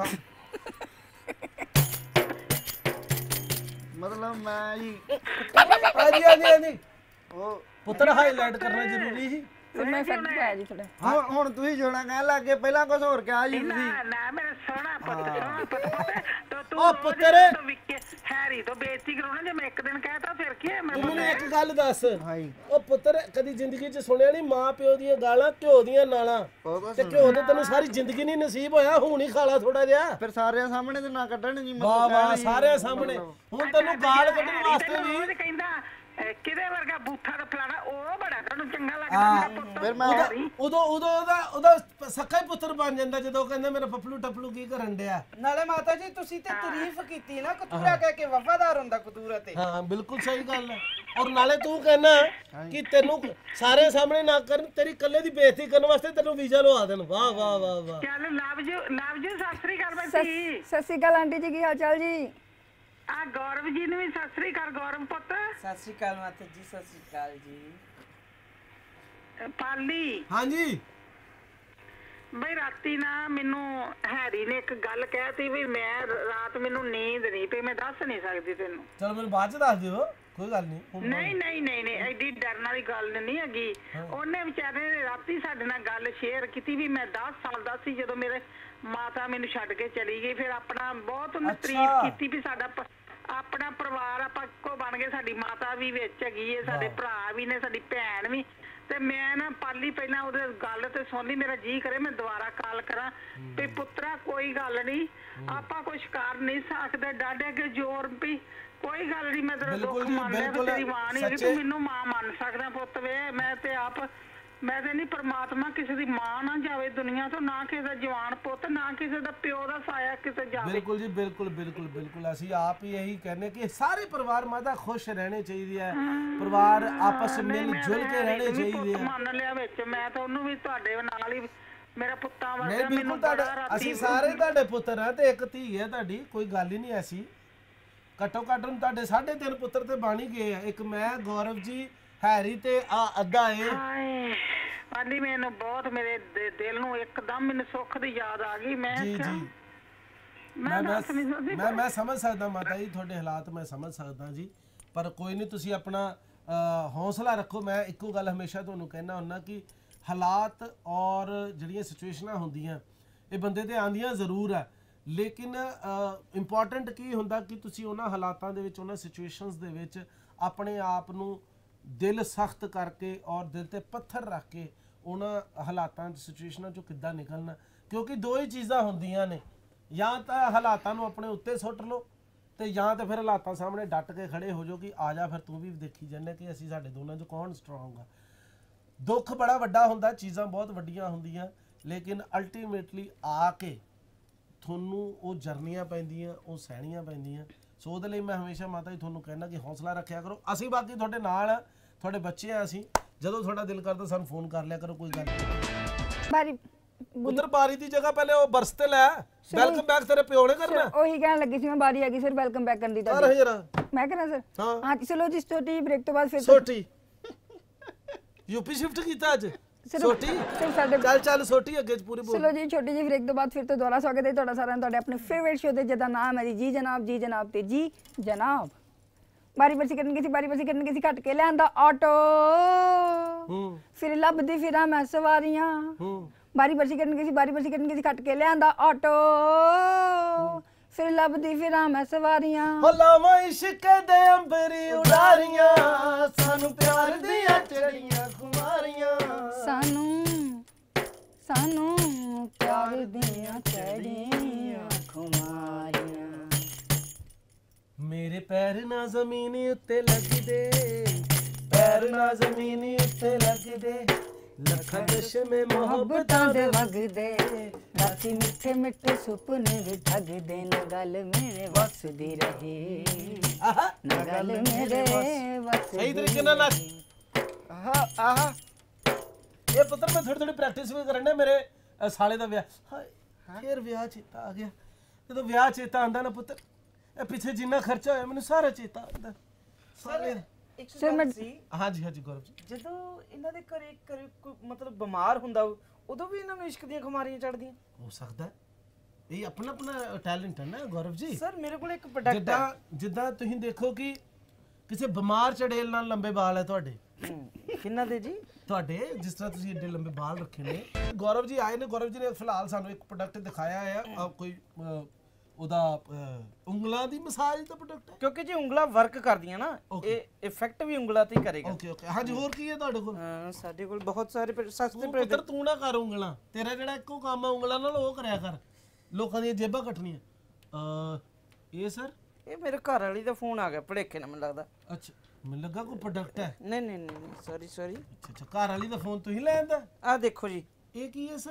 [SPEAKER 3] ਮਤਲਬ ਮੈਂ ਜੀ
[SPEAKER 2] ਹਾਂਜੀ ਹਾਂਜੀ ਹਾਂਜੀ।
[SPEAKER 3] ਉਹ
[SPEAKER 2] ਪੁੱਤਰ ਹਾਈਲਾਈਟ ਕਰਨਾ ਜ਼ਰੂਰੀ ਸੀ।
[SPEAKER 1] ਫਿਰ ਮੈਂ ਫੈਕਟ ਪਾਇਆ ਜੀ ਥੋੜਾ
[SPEAKER 3] ਹੁਣ ਹੁਣ ਤੁਸੀਂ ਜੋਣਾ ਕਹਿਣ ਲੱਗ ਗਏ ਪਹਿਲਾਂ ਕੁਝ ਹੋਰ ਕਿਹਾ ਜੀ ਤੁਸੀਂ
[SPEAKER 5] ਨਾ ਨਾ ਮੇਰਾ ਸੋਹਣਾ ਪੁੱਤ ਸੋਹਣਾ ਪੁੱਤ ਪੁੱਤ ਤੂੰ
[SPEAKER 2] ਉਹ ਪੁੱਤਰ
[SPEAKER 5] ਹੈਰੀ ਤੋਂ ਬੇਇੱਜ਼ਤੀ ਕਰਾਉਣਾ ਜੇ ਮੈਂ ਇੱਕ ਦਿਨ ਕਹਿਤਾ ਫਿਰ ਕੀ ਹੈ
[SPEAKER 2] ਤੂੰ ਮੈਨੂੰ ਇੱਕ ਗੱਲ ਦੱਸ
[SPEAKER 3] ਹਾਂਜੀ
[SPEAKER 2] ਉਹ ਪੁੱਤਰ ਕਦੀ ਜ਼ਿੰਦਗੀ 'ਚ ਸੁਣਿਆ ਨਹੀਂ ਮਾਂ ਪਿਓ ਦੀਆਂ ਗਾਲਾਂ ਘਿਓ ਦੀਆਂ ਨਾਲਾਂ
[SPEAKER 3] ਉਹ ਤਾਂ
[SPEAKER 2] ਤੇ ਘਿਓ ਤੇ ਤੈਨੂੰ ਸਾਰੀ ਜ਼ਿੰਦਗੀ ਨਹੀਂ ਨਸੀਬ ਹੋਇਆ ਹੁਣ ਹੀ ਖਾਲਾ ਥੋੜਾ ਜਿਹਾ
[SPEAKER 3] ਫਿਰ ਸਾਰਿਆਂ ਸਾਹਮਣੇ ਤੇ ਨਾ ਕੱਢਣ ਜੀ
[SPEAKER 2] ਵਾਹ ਵਾਹ ਸਾਰਿਆਂ ਸਾਹਮਣੇ ਹੁਣ ਤੈਨੂੰ ਗਾਲ ਕੱਢਣ ਵਾਸਤੇ ਵੀ
[SPEAKER 5] ਰੋਜ਼ ਕਹਿੰਦਾ ਅਹ, ਕਿਹਦੇ ਵਰਗਾ ਬੂਥਾ ਦਾ ਫਲਾਣਾ ਉਹ ਬੜਾ ਤੁਹਾਨੂੰ ਚੰਗਾ ਲੱਗਦਾ ਮੇਰਾ ਪੁੱਤ
[SPEAKER 3] ਫਿਰ ਮੈਂ
[SPEAKER 2] ਉਦੋਂ ਉਦੋਂ ਉਹਦਾ ਉਹਦਾ ਸੱਕਾ ਹੀ ਪੁੱਤਰ ਬਣ ਜਾਂਦਾ ਜਦੋਂ ਉਹ ਕਹਿੰਦਾ ਮੇਰਾ ਫਫਲੂ ਟਫਲੂ ਕੀ ਕਰਨ ਡਿਆ
[SPEAKER 4] ਨਾਲੇ ਮਾਤਾ ਜੀ ਤੁਸੀਂ ਤੇ ਤਾਰੀਫ ਕੀਤੀ ਨਾ ਕਤੂਰਾ ਕਹਿ ਕੇ ਵਫਾਦਾਰ ਹੁੰਦਾ ਕਤੂਰਾ ਤੇ
[SPEAKER 2] ਹਾਂ ਬਿਲਕੁਲ ਸਹੀ ਗੱਲ ਹੈ ਔਰ ਨਾਲੇ ਤੂੰ ਕਹਿਣਾ ਕਿ ਤੈਨੂੰ ਸਾਰੇ ਸਾਹਮਣੇ ਨਾ ਕਰਨ ਤੇਰੀ ਇਕੱਲੇ ਦੀ ਬੇਇੱਜ਼ਤੀ ਕਰਨ ਵਾਸਤੇ ਤੈਨੂੰ ਵੀਜ਼ਾ ਲਵਾ ਦੇਣ ਵਾਹ ਵਾਹ ਵਾਹ ਵਾਹ
[SPEAKER 5] ਚੱਲ ਲਵ ਜੀ ਲਵ ਜੀ ਸਤਿ ਸ੍ਰੀ ਅਕਾਲ
[SPEAKER 1] ਸਤਿ
[SPEAKER 5] ਬੱਚੀ
[SPEAKER 1] ਸਤਿ ਸ਼੍ਰੀ ਅਕਾਲ ਆਂਟੀ ਜੀ ਕੀ ਹਾਲ ਚਾਲ ਜੀ
[SPEAKER 5] ਆ ਗੌਰਵ ਜੀ ਨੂੰ ਵੀ ਸਤਿ ਸ੍ਰੀ ਅਕਾਲ ਗੌਰਵ ਪੁੱਤ
[SPEAKER 4] ਸਤਿ ਸ਼੍ਰੀ ਅਕਾਲ ਮਾਤਾ ਜੀ ਸਤਿ ਸ਼੍ਰੀ ਅਕਾਲ ਜੀ
[SPEAKER 5] ਅਹ, ਪਾਲੀ
[SPEAKER 2] ਹਾਂਜੀ
[SPEAKER 5] ਬਈ ਰਾਤੀ ਨਾ ਮੈਨੂੰ ਹੈਰੀ ਨੇ ਇੱਕ ਗੱਲ ਕਹਿਤੀ ਵੀ ਮੈਂ ਰਾਤ ਮੈਨੂੰ ਨੀਂਦ ਨਹੀਂ ਪਈ ਮੈਂ ਦੱਸ ਨਹੀਂ ਸਕਦੀ ਤੈਨੂੰ
[SPEAKER 2] ਚਲ ਮੈਨੂੰ ਬਾਅਦ ਚ ਦੱਸ ਦਿਓ ਕੋਈ ਗੱਲ ਨਹੀਂ ਹੁਣ
[SPEAKER 5] ਨਹੀਂ ਨਹੀਂ ਨਹੀਂ ਨਹੀਂ ਐਡੀ ਡਰਨ ਵਾਲੀ ਗੱਲ ਨਹੀਂ ਹੈਗੀ ਉਹਨੇ ਵਿਚਾਰੇ ਨੇ ਰਾਤੀ ਸਾਡੇ ਨਾਲ ਗੱਲ ਸ਼ੇਅਰ ਕੀਤੀ ਵੀ ਮੈਂ ਦਸ ਸਾਲ ਦਾ ਸੀ ਜਦੋਂ ਮੇਰੇ ਮਾਤਾ ਮੈਨੂੰ ਛੱਡ ਕੇ ਚਲੀ ਗਈ ਫਿਰ ਆਪਣਾ ਬਹੁਤ ਉਹਨੇ ਤਾਰੀਫ ਕੀਤੀ ਵੀ ਸਾਡਾ ਪ- ਆਪਣਾ ਪਰਿਵਾਰ ਆਪਾਂ ਇੱਕੋ ਬਣ ਗਏ ਸਾਡੀ ਮਾਤਾ ਵੀ ਵਿੱਚ ਹੈਗੀ ਏ ਸਾਡੇ ਭਰਾ ਵੀ ਨੇ ਸਾਡੀ ਭੈਣ ਵੀ ਤੇ ਮੈਂ ਨਾ ਪਾਲੀ ਪਹਿਲਾਂ ਉਹਦੇ ਗੱਲ ਤੇ ਸੁਣ ਲਈ ਮੇਰਾ ਜੀ ਕਰੇ ਮੈਂ ਦੁਬਾਰਾ ਕਾਲ ਕਰਾਂ ਵੀ ਪੁੱਤਰਾ ਕੋਈ ਗੱਲ ਨਹੀਂ ਆਪਾਂ ਕੁਝ ਕਰ ਨਹੀਂ ਸਕਦੇ ਡਾਢੇ ਕੇ ਜ਼ੋਰ ਵੀ ਕੋਈ ਗੱਲ ਨਹੀਂ ਮੈਂ ਤੇਰਾ
[SPEAKER 2] ਬਿਲਕੁਲ
[SPEAKER 5] ਦੁੱਖ
[SPEAKER 2] ਜੀ,
[SPEAKER 5] ਮੰਨ ਲਿਆ
[SPEAKER 2] ਬਿਲਕੁਲ
[SPEAKER 5] ਤੇਰੀ ਮਾਂ ਨਹੀਂ ਹੈਗੀ
[SPEAKER 2] ਸੱਚੇ-
[SPEAKER 5] ਤੂੰ ਮੈਨੂੰ ਮਾਂ ਮੰਨ ਸਕਦਾ ਪੁੱਤ ਵੇ ਮੈਂ ਤੇ ਆਪ ਮੈਂ ਤੇ ਨਹੀਂ ਪਰਮਾਤਮਾ ਕਿਸੇ ਦੀ ਮਾਂ ਨਾ ਜਾਵੇ ਦੁਨੀਆ ਤੋਂ ਨਾ ਕਿਸੇ ਦਾ ਜਵਾਨ ਪੁੱਤ ਨਾ ਕਿਸੇ ਦਾ ਪਿਓ ਦਾ ਸਾਇਆ ਕਿਤੇ ਜਾਵੇ
[SPEAKER 2] ਬਿਲਕੁਲ ਜੀ ਬਿਲਕੁਲ ਬਿਲਕੁਲ ਬਿਲਕੁਲ ਅਸੀਂ ਆਪ ਹੀ ਇਹੀ ਕਹਿੰਦੇ ਕਿ ਸਾਰੇ ਪਰਿਵਾਰ ਮਾਤਾ ਖੁਸ਼ ਰਹਿਣੇ ਚਾਹੀਦੇ ਆ ਪਰਿਵਾਰ ਆਪਸ ਵਿੱਚ ਮਿਲ ਜੁਲ ਕੇ ਰਹਿਣੇ ਚਾਹੀਦੇ ਆ
[SPEAKER 5] ਮੰਨ ਲਿਆ ਵਿੱਚ ਮੈਂ ਤਾਂ ਉਹਨੂੰ ਵੀ ਤੁਹਾਡੇ ਨਾਲ ਹੀ ਮੇਰਾ ਪੁੱਤਾਂ
[SPEAKER 2] ਨਹੀਂ
[SPEAKER 5] ਵਰਗਾ
[SPEAKER 2] ਬਿਲਕੁਲ ਤੁਹਾਡਾ ਅਸੀਂ ਸਾਰੇ ਤੁਹਾਡੇ ਪੁੱਤਰ ਆ ਤੇ ਇੱਕ ਧੀ ਹੈ ਤੁਹਾਡੀ ਕੋਈ ਗੱਲ ਹੀ ਨਹੀਂ ਐਸੀ ਘੱਟੋ ਘੱਟ ਨੂੰ ਤੁਹਾਡੇ ਸਾਢੇ ਤਿੰਨ ਪੁੱਤਰ ਤੇ ਬਣ ਹੀ ਗਏ ਆ ਇੱਕ ਮੈਂ ਗੌਰਵ ਜੀ ਹੈਰੀ ਤੇ ਆ ਅੱਧਾ ਏ
[SPEAKER 5] ਹਾਏ ਆਂਦੀ ਮੈਨੂੰ ਬਹੁਤ ਮੇਰੇ ਦਿ- ਦਿਲ ਨੂੰ ਇੱਕਦਮ ਮੈਨੂੰ ਸੁੱਖ ਦੀ ਯਾਦ ਆ ਗਈ ਮੈਂ
[SPEAKER 2] ਜੀ
[SPEAKER 5] ਕਿਹਾ,
[SPEAKER 2] ਜੀ
[SPEAKER 5] ਮੈਂ
[SPEAKER 2] ਮੈਂ
[SPEAKER 5] ਦੱਸ ਨਹੀਂ ਸਕਦੀ
[SPEAKER 2] ਮੈਂ ਮੈਂ ਸਮਝ ਸਕਦਾ ਮਾਤਾ ਜੀ ਤੁਹਾਡੇ ਹਾਲਾਤ ਮੈਂ ਸਮਝ ਸਕਦਾ ਜੀ ਪਰ ਕੋਈ ਨਹੀਂ ਤੁਸੀਂ ਆਪਣਾ ਅ, ਹੌਸਲਾ ਰੱਖੋ ਮੈਂ ਇੱਕੋ ਗੱਲ ਹਮੇਸ਼ਾ ਤੁਹਾਨੂੰ ਕਹਿਣਾ ਹੁੰਦਾ ਕਿ ਹਾਲਾਤ ਔਰ ਜਿਹੜੀਆਂ ਸਿਚੁਏਸ਼ਨਾਂ ਹੁੰਦੀਆਂ ਇਹ ਬੰਦੇ ਤੇ ਆਂਦੀਆਂ ਜ਼ਰੂਰ ਹੈ ਲੇਕਿਨ ਇੰਪੋਰਟੈਂਟ ਕੀ ਹੁੰਦਾ ਕਿ ਤੁਸੀਂ ਉਹਨਾਂ ਹਾਲਾਤਾਂ ਦੇ ਵਿੱਚ ਉਹਨਾਂ ਸਿਚੁਏਸ਼ਨਸ ਦੇ ਵਿੱਚ ਆਪਣੇ ਆਪ ਨੂੰ ਦਿਲ ਸਖਤ ਕਰਕੇ ਔਰ ਦਿਲ ਤੇ ਪੱਥਰ ਰੱਖ ਕੇ ਉਹਨਾਂ ਹਾਲਾਤਾਂ ਸਿਚੁਏਸ਼ਨਾਂ ਚੋਂ ਕਿੱਦਾਂ ਨਿਕਲਣਾ ਕਿਉਂਕਿ ਦੋ ਹੀ ਚੀਜ਼ਾਂ ਹੁੰਦੀਆਂ ਨੇ ਜਾਂ ਤਾਂ ਹਾਲਾਤਾਂ ਨੂੰ ਆਪਣੇ ਉੱਤੇ ਸੁੱਟ ਲਓ ਤੇ ਜਾਂ ਤਾਂ ਫਿਰ ਹਾਲਾਤਾਂ ਸਾਹਮਣੇ ਡਟ ਕੇ ਖੜੇ ਹੋ ਜਾਓ ਕਿ ਆ ਜਾ ਫਿਰ ਤੂੰ ਵੀ ਦੇਖੀ ਜਾਂਦੇ ਕਿ ਅਸੀਂ ਸਾਡੇ ਦੋਨਾਂ 'ਚ ਕੌਣ ਸਟਰੋਂਗ ਆ ਦੁੱਖ ਬੜਾ ਵੱਡਾ ਹੁੰਦਾ ਚੀਜ਼ਾਂ ਬਹੁਤ ਵੱਡੀਆਂ ਹੁੰਦੀਆਂ ਲੇਕਿਨ ਅਲਟੀਮੇਟਲੀ ਆ ਕੇ ਤੁਹਾਨੂੰ ਉਹ ਜਰਨੀਆਂ ਪੈਂਦੀਆਂ ਉਹ ਸਹਿਣੀਆਂ ਪੈਂਦੀਆਂ ਸੋ ਉਹਦੇ ਲਈ ਮੈਂ ਹਮੇਸ਼ਾ ਮਾਤਾ ਜੀ ਤੁਹਾਨੂੰ ਕਹਿਣਾ ਕਿ ਹੌਸਲਾ ਰੱਖਿਆ ਕਰੋ ਅਸੀਂ ਬਾਕੀ ਤੁਹਾਡੇ ਨਾਲ ਆ ਤੁਹਾਡੇ ਬੱਚੇ ਆ ਅਸੀਂ ਜਦੋਂ ਤੁਹਾਡਾ ਦਿਲ ਕਰਦਾ ਸਾਨੂੰ ਫੋਨ ਕਰ ਲਿਆ ਕਰੋ ਕੋਈ ਗੱਲ ਨਹੀਂ
[SPEAKER 1] ਬਾਰੀ
[SPEAKER 2] ਉਧਰ ਬਾਰੀ ਦੀ ਜਗ੍ਹਾ ਪਹਿਲੇ ਉਹ ਬਰਸ ਤੇ ਲੈ ਵੈਲਕਮ ਬੈਕ ਤੇਰੇ ਪਿਓ ਨੇ ਕਰਨਾ
[SPEAKER 1] ਉਹੀ ਕਹਿਣ ਲੱਗੀ ਸੀ ਮੈਂ ਬਾਰੀ ਆ ਗਈ ਸਰ ਵੈਲਕਮ ਬੈਕ ਕਰਨ ਦੀ
[SPEAKER 2] ਕਰ
[SPEAKER 1] ਤੁਹਾਡੀ
[SPEAKER 2] ਜਰਾ
[SPEAKER 1] ਮੈਂ ਕਰਾਂ ਸਰ
[SPEAKER 2] ਹਾਂ
[SPEAKER 1] ਹਾਂ ਚਲੋ ਜੀ ਛੋਟੀ ਬ੍ਰੇਕ ਤੋਂ ਬਾਅਦ ਫਿਰ ਤੋਂ-
[SPEAKER 2] ਸੋਟੀ ਯੂਪੀ ਸ਼ਿਫਟ ਕੀਤਾ ਅੱਜ
[SPEAKER 1] ਸਿਰਫ-
[SPEAKER 2] ਸੋਟੀ
[SPEAKER 1] ਸਿਰਫ ਸਾਡੇ
[SPEAKER 2] ਚੱਲ ਚੱਲ ਸੋਟੀ ਅੱਗੇ ਚ ਪੂਰੀ ਬੋਲ
[SPEAKER 1] ਚਲੋ ਜੀ ਛੋਟੀ ਜਿਹੀ ਬ੍ਰੇਕ ਤੋਂ ਬਾਅਦ ਫਿਰ ਤੋਂ ਦੁਬਾਰਾ ਸਵਾਗਤ ਹੈ ਤੁਹਾਡਾ ਸਾਰਿਆਂ ਦਾ ਤੁਹਾਡੇ ਆਪਣੇ ਫੇਵਰਿਟ ਸ਼ੋਅ ਦੇ ਜਿਹਦਾ ਨਾਮ ਹੈ ਜੀ ਜੀ ਜਨਾਬ ਜੀ ਜਨਾਬ ਤੇ ਜੀ ਜਨਾਬ ਬਾਰੀ ਬਰਸੀ ਕਰਨ ਗਈ ਸੀ ਬਾਰੀ ਬਰਸੀ ਕਰਨ ਗਈ ਸੀ ਘੱਟ ਕੇ ਲਿਆਂਦਾ ਆਟੋ
[SPEAKER 2] ਹੂੰ
[SPEAKER 1] ਫਿਰ ਲੱਭਦੀ ਫਿਰਾਂ ਮੈਂ ਸਵਾਰੀਆਂ
[SPEAKER 2] ਹੂੰ
[SPEAKER 1] ਬਾਰੀ ਬਰਸੀ ਕਰਨ ਗਈ ਸੀ ਬਾਰੀ ਬਰਸੀ ਕਰਨ ਗਈ ਸੀ ਘੱਟ ਕੇ ਲਿਆਂਦਾ ਆਟੋ ਫਿਰ ਲੱਭਦੀ ਫਿਰਾਂ ਮੈਂ ਸਵਾਰੀਆਂ
[SPEAKER 2] ਹਲਾਵਾਂ ਇਸ਼ਕ ਦੇ ਅੰਬਰੀ ਉਡਾਰੀਆਂ ਸਾਨੂੰ ਪਿਆਰ ਦੀਆਂ ਚੜੀਆਂ ਖੁਮਾਰੀਆਂ
[SPEAKER 1] ਸਾਨੂੰ ਸਾਨੂੰ ਪਿਆਰ ਦੀਆਂ ਚੜੀਆਂ ਖੁਮਾਰੀਆਂ
[SPEAKER 2] ਮੇਰੇ ਪੈਰ ਨਾ ਜ਼ਮੀਨ ਉੱਤੇ ਲੱਗਦੇ ਪੈਰ ਨਾ ਜ਼ਮੀਨ ਉੱਤੇ ਲੱਗਦੇ ਲੱਖਾਂ ਦਸ਼ਮੇ
[SPEAKER 1] ਮੁਹੱਬਤਾਂ ਦੇ ਵਗਦੇ ਰਾਤੀ ਮਿੱਠੇ ਮਿੱਠੇ ਸੁਪਨੇ ਵੀ ਠੱਗਦੇ ਨਾ ਗੱਲ ਮੇਰੇ ਵਸਦੀ ਰਹੇ
[SPEAKER 2] ਆਹਾ
[SPEAKER 1] ਨਾ ਗੱਲ ਮੇਰੇ ਵਸਦੀ
[SPEAKER 2] ਸਹੀ ਤਰੀਕੇ ਨਾਲ ਨੱਚ
[SPEAKER 3] ਆਹ ਆਹ
[SPEAKER 2] ਇਹ ਪੁੱਤਰ ਮੈਂ ਥੋੜੀ ਥੋੜੀ ਪ੍ਰੈਕਟਿਸ ਵੀ ਕਰਨ ਡਿਆ ਮੇਰੇ ਅ, ਸਾਲੇ ਦਾ ਵਿਆਹ ਹਾਏ ਫੇਰ ਵਿਆਹ ਚੇਤਾ ਆ ਗਿਆ ਜਦੋਂ ਵਿਆਹ ਚੇਤਾ ਆਂਦਾ ਨਾ ਪੁੱਤਰ ਇਹ ਪਿੱਛੇ ਜਿੰਨਾ ਖਰਚਾ ਹੋਇਆ ਮੈਨੂੰ ਸਾਰਾ ਚੇਤਾ ਆਂਦਾ ਸਾਰੇ
[SPEAKER 4] ਇੱਕ
[SPEAKER 1] ਸਰ, ਮੈਂ-
[SPEAKER 4] ਗੱਲ ਸੀ
[SPEAKER 2] ਹਾਂਜੀ ਹਾਂਜੀ ਗੌਰਵ ਜੀ
[SPEAKER 4] ਜਦੋਂ ਇਹਨਾਂ ਦੇ ਘਰੇ ਘਰੇ ਕੋਈ ਮਤਲਬ ਬਿਮਾਰ ਹੁੰਦਾ ਹੋਊ, ਉਦੋਂ ਵੀ ਇਹਨਾਂ ਨੂੰ ਇਸ਼ਕ ਦੀਆਂ ਖੁਮਾਰੀਆਂ ਚੜਦੀਆਂ
[SPEAKER 2] ਹੋ ਸਕਦਾ ਹੈ। ਇਹ ਆਪਣਾ ਆਪਣਾ ਟੈਲੈਂਟ ਹੈ ਨਾ ਗੌਰਵ ਜੀ
[SPEAKER 4] ਸਰ ਮੇਰੇ ਕੋਲ ਇੱਕ ਪ੍ਰੋਡਕਟ ਹੈ
[SPEAKER 2] ਜਿੱਦਾਂ ਜਿੱਦਾਂ ਤੁਸੀਂ ਦੇਖੋ ਕਿ ਕਿਸੇ ਬਿਮਾਰ ਚੜੇਲ ਨਾਲ ਲੰਬੇ ਵਾਲ ਹੈ ਤੁਹਾਡੇ
[SPEAKER 4] ਕਿੰਨਾ ਦੇ ਜੀ
[SPEAKER 2] ਤੁਹਾਡੇ ਜਿਸ ਤਰ੍ਹਾਂ ਤੁਸੀਂ ਏਡੇ ਲੰਬੇ ਵਾਲ ਰੱਖੇ ਨੇ ਗੌਰਵ ਜੀ ਆਏ ਨੇ ਗੌਰਵ ਜੀ ਨੇ ਫਿਲਹਾਲ ਸਾਨੂੰ ਇੱਕ ਪ੍ਰੋਡਕਟ ਦਿਖਾਇਆ ਹੈ ਆ ਕੋਈ ਅਹ, ਉਹਦਾ ਅਹ, ਉਂਗਲਾਂ ਦੀ ਮਸਾਜ ਦਾ ਪ੍ਰੋਡਕਟ ਹੈ
[SPEAKER 4] ਕਿਉਂਕਿ ਜੀ ਉਂਗਲਾਂ ਵਰਕ ਕਰਦੀਆਂ ਨਾ ਇਹ ਇਫੈਕਟ ਵੀ ਉਂਗਲਾਂ ਤੇ ਹੀ ਕਰੇਗਾ
[SPEAKER 2] ਓਕੇ ਓਕੇ ਹਾਂਜੀ ਹੋਰ ਕੀ ਹੈ ਤੁਹਾਡੇ ਕੋਲ
[SPEAKER 4] ਹਾਂ ਸਾਡੇ ਕੋਲ ਬਹੁਤ ਸਾਰੇ ਪ- ਸਸਤੇ
[SPEAKER 2] ਤੂੰ
[SPEAKER 4] ਪਏ
[SPEAKER 2] ਪੁੱਤਰ ਤੂੰ ਨਾ ਕਰ ਉਂਗਲਾਂ ਤੇਰਾ ਜਿਹੜਾ ਇੱਕੋ ਕੰਮ ਹੈ ਉਂਗਲਾਂ ਨਾਲ ਉਹ ਕਰਿਆ ਕਰ ਲੋਕਾਂ ਦੀਆਂ ਜੇਬਾਂ ਕੱਟਣੀਆਂ ਅਹ, ਇਹ ਸਰ
[SPEAKER 4] ਇਹ ਮੇਰੇ ਘਰ ਵਾਲੀ ਦਾ ਫੋਨ ਆ ਗਿਆ ਭੜੇਕੇ ਨਾਲ ਮੈਨੂੰ ਲੱਗਦਾ
[SPEAKER 2] ਅੱਛਾ ਮੈਨੂੰ ਲੱਗਾ ਕੋਈ ਪ੍ਰੋਡਕਟ ਹੈ
[SPEAKER 4] ਨਹੀਂ ਨਹੀਂ ਨਹੀਂ ਸੌਰੀ ਸੌਰੀ
[SPEAKER 2] ਅੱਛਾ ਅੱਛਾ ਘਰ ਵਾਲੀ ਦਾ ਫੋਨ ਤੁਸੀਂ ਲੈ ਆਂਦਾ
[SPEAKER 4] ਆ ਦੇਖੋ ਜੀ
[SPEAKER 2] ਇਹ ਕੀ ਹੈ ਸਰ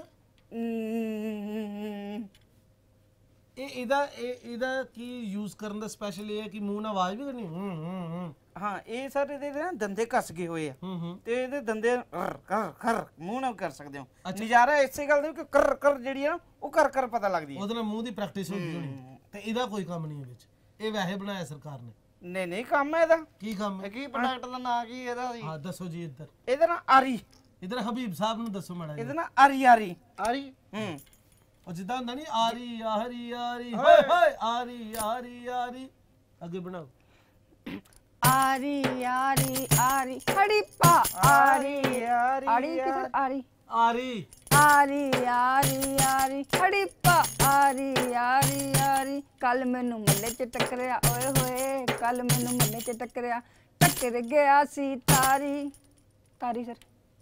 [SPEAKER 4] ਹਮ,
[SPEAKER 2] ਇਹ ਇਹਦਾ ਇਹ ਇਹਦਾ ਕੀ ਯੂਜ਼ ਕਰਨ ਦਾ ਸਪੈਸ਼ਲ ਇਹ ਹੈ ਕਿ ਮੂੰਹ ਨਾਲ ਆਵਾਜ਼ ਵੀ ਕਰਨੀ ਹੂੰ ਹੂੰ ਹੂੰ
[SPEAKER 4] ਹਾਂ ਇਹ ਸਾਰੇ ਇਹਦੇ ਨਾ ਦੰਦੇ ਕੱਸ ਗਏ ਹੋਏ ਆ
[SPEAKER 2] ਹੂੰ ਹੂੰ
[SPEAKER 4] ਤੇ ਇਹਦੇ ਦੰਦੇ ਕਰ ਕਰ ਕਰ ਮੂੰਹ ਨਾਲ ਕਰ ਸਕਦੇ ਹੋ ਨਜ਼ਾਰਾ ਇਸੇ ਗੱਲ ਦਾ ਕਿ ਕਰ ਕਰ ਜਿਹੜੀ ਆ ਉਹ ਕਰ ਕਰ ਪਤਾ ਲੱਗਦੀ ਹੈ
[SPEAKER 2] ਉਹਦੇ ਨਾਲ ਮੂੰਹ ਦੀ ਪ੍ਰੈਕਟਿਸ ਹੁੰਦੀ ਹੋਣੀ ਤੇ ਇਹਦਾ ਕੋਈ ਕੰਮ ਨਹੀਂ ਹੈ ਵਿੱਚ ਇਹ ਵੈਸੇ ਬਣਾਇਆ ਸਰਕਾਰ ਨੇ
[SPEAKER 4] ਨਹੀਂ ਨਹੀਂ ਕੰਮ ਹੈ ਇਹਦਾ
[SPEAKER 2] ਕੀ ਕੰਮ ਹੈ
[SPEAKER 3] ਇਹ ਕੀ ਪ੍ਰੋਡਕਟ ਦਾ ਨਾਂ ਕੀ ਇਹਦਾ ਜੀ
[SPEAKER 2] ਹਾਂ ਦੱਸੋ ਜੀ ਇੱਧਰ
[SPEAKER 4] ਇਹਦਾ ਨਾ ਆਰੀ
[SPEAKER 2] ਇੱਧਰ ਹਬੀਬ ਸਾਹਿਬ ਨੂੰ ਦੱਸੋ ਮਾੜਾ
[SPEAKER 4] ਇਹਦਾ
[SPEAKER 2] ਜੀ
[SPEAKER 4] ਨਾ ਆਰੀ ਆਰੀ
[SPEAKER 3] ਆਰੀ
[SPEAKER 4] ਹੂੰ
[SPEAKER 2] ਉਹ ਜਿੱਦਾਂ ਹੁੰਦਾ ਨਹੀਂ ਆਰੀ ਆਹਰੀ ਆਰੀ ਹਾਏ ਹਾਏ ਆਰੀ ਆਰੀ ਆਰੀ ਅੱਗੇ ਬਣਾਓ
[SPEAKER 1] ਆਰੀ ਆਰੀ ਆਰੀ ਖੜੀ ਪਾ ਆਰੀ
[SPEAKER 4] ਆਰੀ
[SPEAKER 1] ਆਰੀ ਕਿਧਰ ਆਰੀ
[SPEAKER 2] ਆਰੀ
[SPEAKER 1] ਆਰੀ ਆਰੀ ਆਰੀ ਖੜੀ ਪਾ ਆਰੀ ਆਰੀ ਆਰੀ ਕੱਲ ਮੈਨੂੰ ਮੱਲੇ ਚ ਟੱਕਰਿਆ ਓਏ ਹੋਏ ਕੱਲ ਮੈਨੂੰ ਮੱਲੇ ਚ ਟੱਕਰਿਆ ਟੱਕਰ ਗਿਆ ਸੀ ਤਾਰੀ ਤਾਰੀ ਸਰ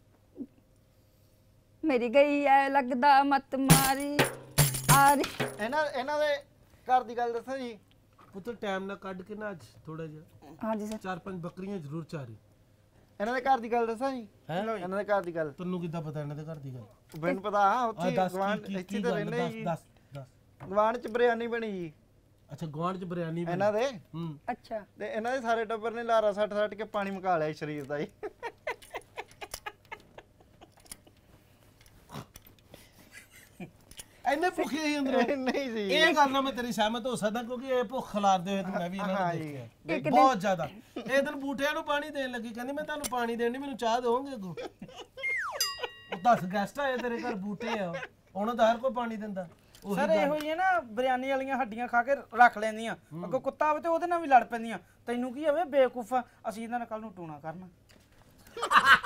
[SPEAKER 1] ਮੇਰੀ ਗਈ ਐ ਲੱਗਦਾ ਮਤ ਮਾਰੀ ਆਰੀ
[SPEAKER 3] ਇਹਨਾਂ ਇਹਨਾਂ ਦੇ ਘਰ ਦੀ ਗੱਲ ਦੱਸਾਂ ਜੀ
[SPEAKER 2] ਪੁੱਤਰ ਟਾਈਮ ਨਾਲ ਕੱਢ ਕੇ ਨਾ ਅੱਜ ਥੋੜਾ ਜਿਹਾ
[SPEAKER 1] ਹਾਂਜੀ ਸਰ
[SPEAKER 2] ਚਾਰ ਪੰਜ ਬੱਕਰੀਆਂ ਜ਼ਰੂਰ ਚਾਰੀ
[SPEAKER 3] ਇਹਨਾਂ ਦੇ ਘਰ ਦੀ ਗੱਲ ਦੱਸਾਂ ਜੀ
[SPEAKER 2] ਹੈ
[SPEAKER 3] ਇਹਨਾਂ ਦੇ ਘਰ ਦੀ ਗੱਲ
[SPEAKER 2] ਤੈਨੂੰ ਕਿੱਦਾਂ ਪਤਾ ਇਹਨਾਂ ਦੇ ਘਰ ਦੀ ਗੱਲ
[SPEAKER 3] ਮੈਨੂੰ ਪਤਾ ਆ
[SPEAKER 2] ਆ
[SPEAKER 3] ਉੱਥੇ
[SPEAKER 2] ਦੱਸ
[SPEAKER 3] ਗਵਾਂਢ
[SPEAKER 2] ਕੀ ਕੀ
[SPEAKER 3] ਇੱਥੇ
[SPEAKER 2] ਕੀ
[SPEAKER 3] ਤਾਂ
[SPEAKER 2] ਗੱਲ
[SPEAKER 3] ਰਹਿੰਦੇ
[SPEAKER 2] ਦੱਸ
[SPEAKER 3] ਜੀ
[SPEAKER 2] ਦੱਸ ਦੱਸ
[SPEAKER 3] ਗਵਾਂਢ ਚ ਬਿਰਿਆਨੀ ਬਣੀ ਜੀ
[SPEAKER 2] ਅੱਛਾ ਗਵਾਂਢ ਚ ਬਿਰਿਆਨੀ ਬਣੀ।
[SPEAKER 3] ਇਹਨਾਂ ਦੇ
[SPEAKER 2] ਹੂੰ
[SPEAKER 1] ਅੱਛਾ
[SPEAKER 3] ਤੇ ਇਹਨਾਂ ਦੇ ਸਾਰੇ ਟੱਬਰ ਨੇ ਲਾਰਾ ਸੱਟ ਸੱਟ ਕੇ ਪਾਣੀ ਮੁਕਾ ਲਿਆ ਸਰੀਰ ਦਾ ਜੀ
[SPEAKER 2] ਐਨੇ ਭੁੱਖੇ ਹੀ ਅੰਦਰੋਂ
[SPEAKER 3] ਨਹੀਂ ਜੀ
[SPEAKER 2] ਇਹ ਗੱਲ ਨਾਲ ਮੈਂ ਤੇਰੀ ਸਹਿਮਤ ਹੋ ਸਕਦਾ ਕਿਉਂਕਿ ਇਹ ਭੁੱਖ ਖਲਾਰਦੇ ਹੋਏ ਤੇ ਮੈਂ ਵੀ ਇਹਨਾਂ ਨੂੰ
[SPEAKER 3] ਹਾਂ ਜੀ।
[SPEAKER 2] ਦੇਖਿਆ ਬਹੁਤ ਜ਼ਿਆਦਾ ਇਹ ਦਿਨ ਬੂਟਿਆਂ ਨੂੰ ਪਾਣੀ ਦੇਣ ਲੱਗੀ ਕਹਿੰਦੀ ਮੈਂ ਤੁਹਾਨੂੰ ਪਾਣੀ ਦੇਣ ਨਹੀਂ ਮੈਨੂੰ ਚਾਹ ਦੋਗੇ ਅੱਗੋਂ ਉਹ ਦਸ ਗੈਸਟ ਆਏ ਤੇਰੇ ਘਰ ਬੂਟੇ ਆ ਉਹਨਾਂ ਦਾ ਹਰ ਕੋਈ ਪਾਣੀ ਦਿੰਦਾ ਉਹੀ
[SPEAKER 4] ਸਰ ਇਹੋ ਹੀ ਹੈ ਨਾ ਬਿਰਿਆਨੀ ਵਾਲੀਆਂ ਹੱਡੀਆਂ ਖਾ ਕੇ ਰੱਖ ਲੈਂਦੀਆਂ ਅੱਗੋਂ ਕੁੱਤਾ ਆਵੇ ਤੇ ਉਹਦੇ ਨਾਲ ਵੀ ਲੜ ਪੈਂਦੀਆਂ ਤੈਨੂੰ ਕੀ ਹੋਵੇ ਬੇਵਕੂਫਾ ਅਸੀਂ ਇਹਨਾਂ ਨਾਲ ਕੱਲ ਨੂੰ ਟੂਣਾ ਕਰਨਾ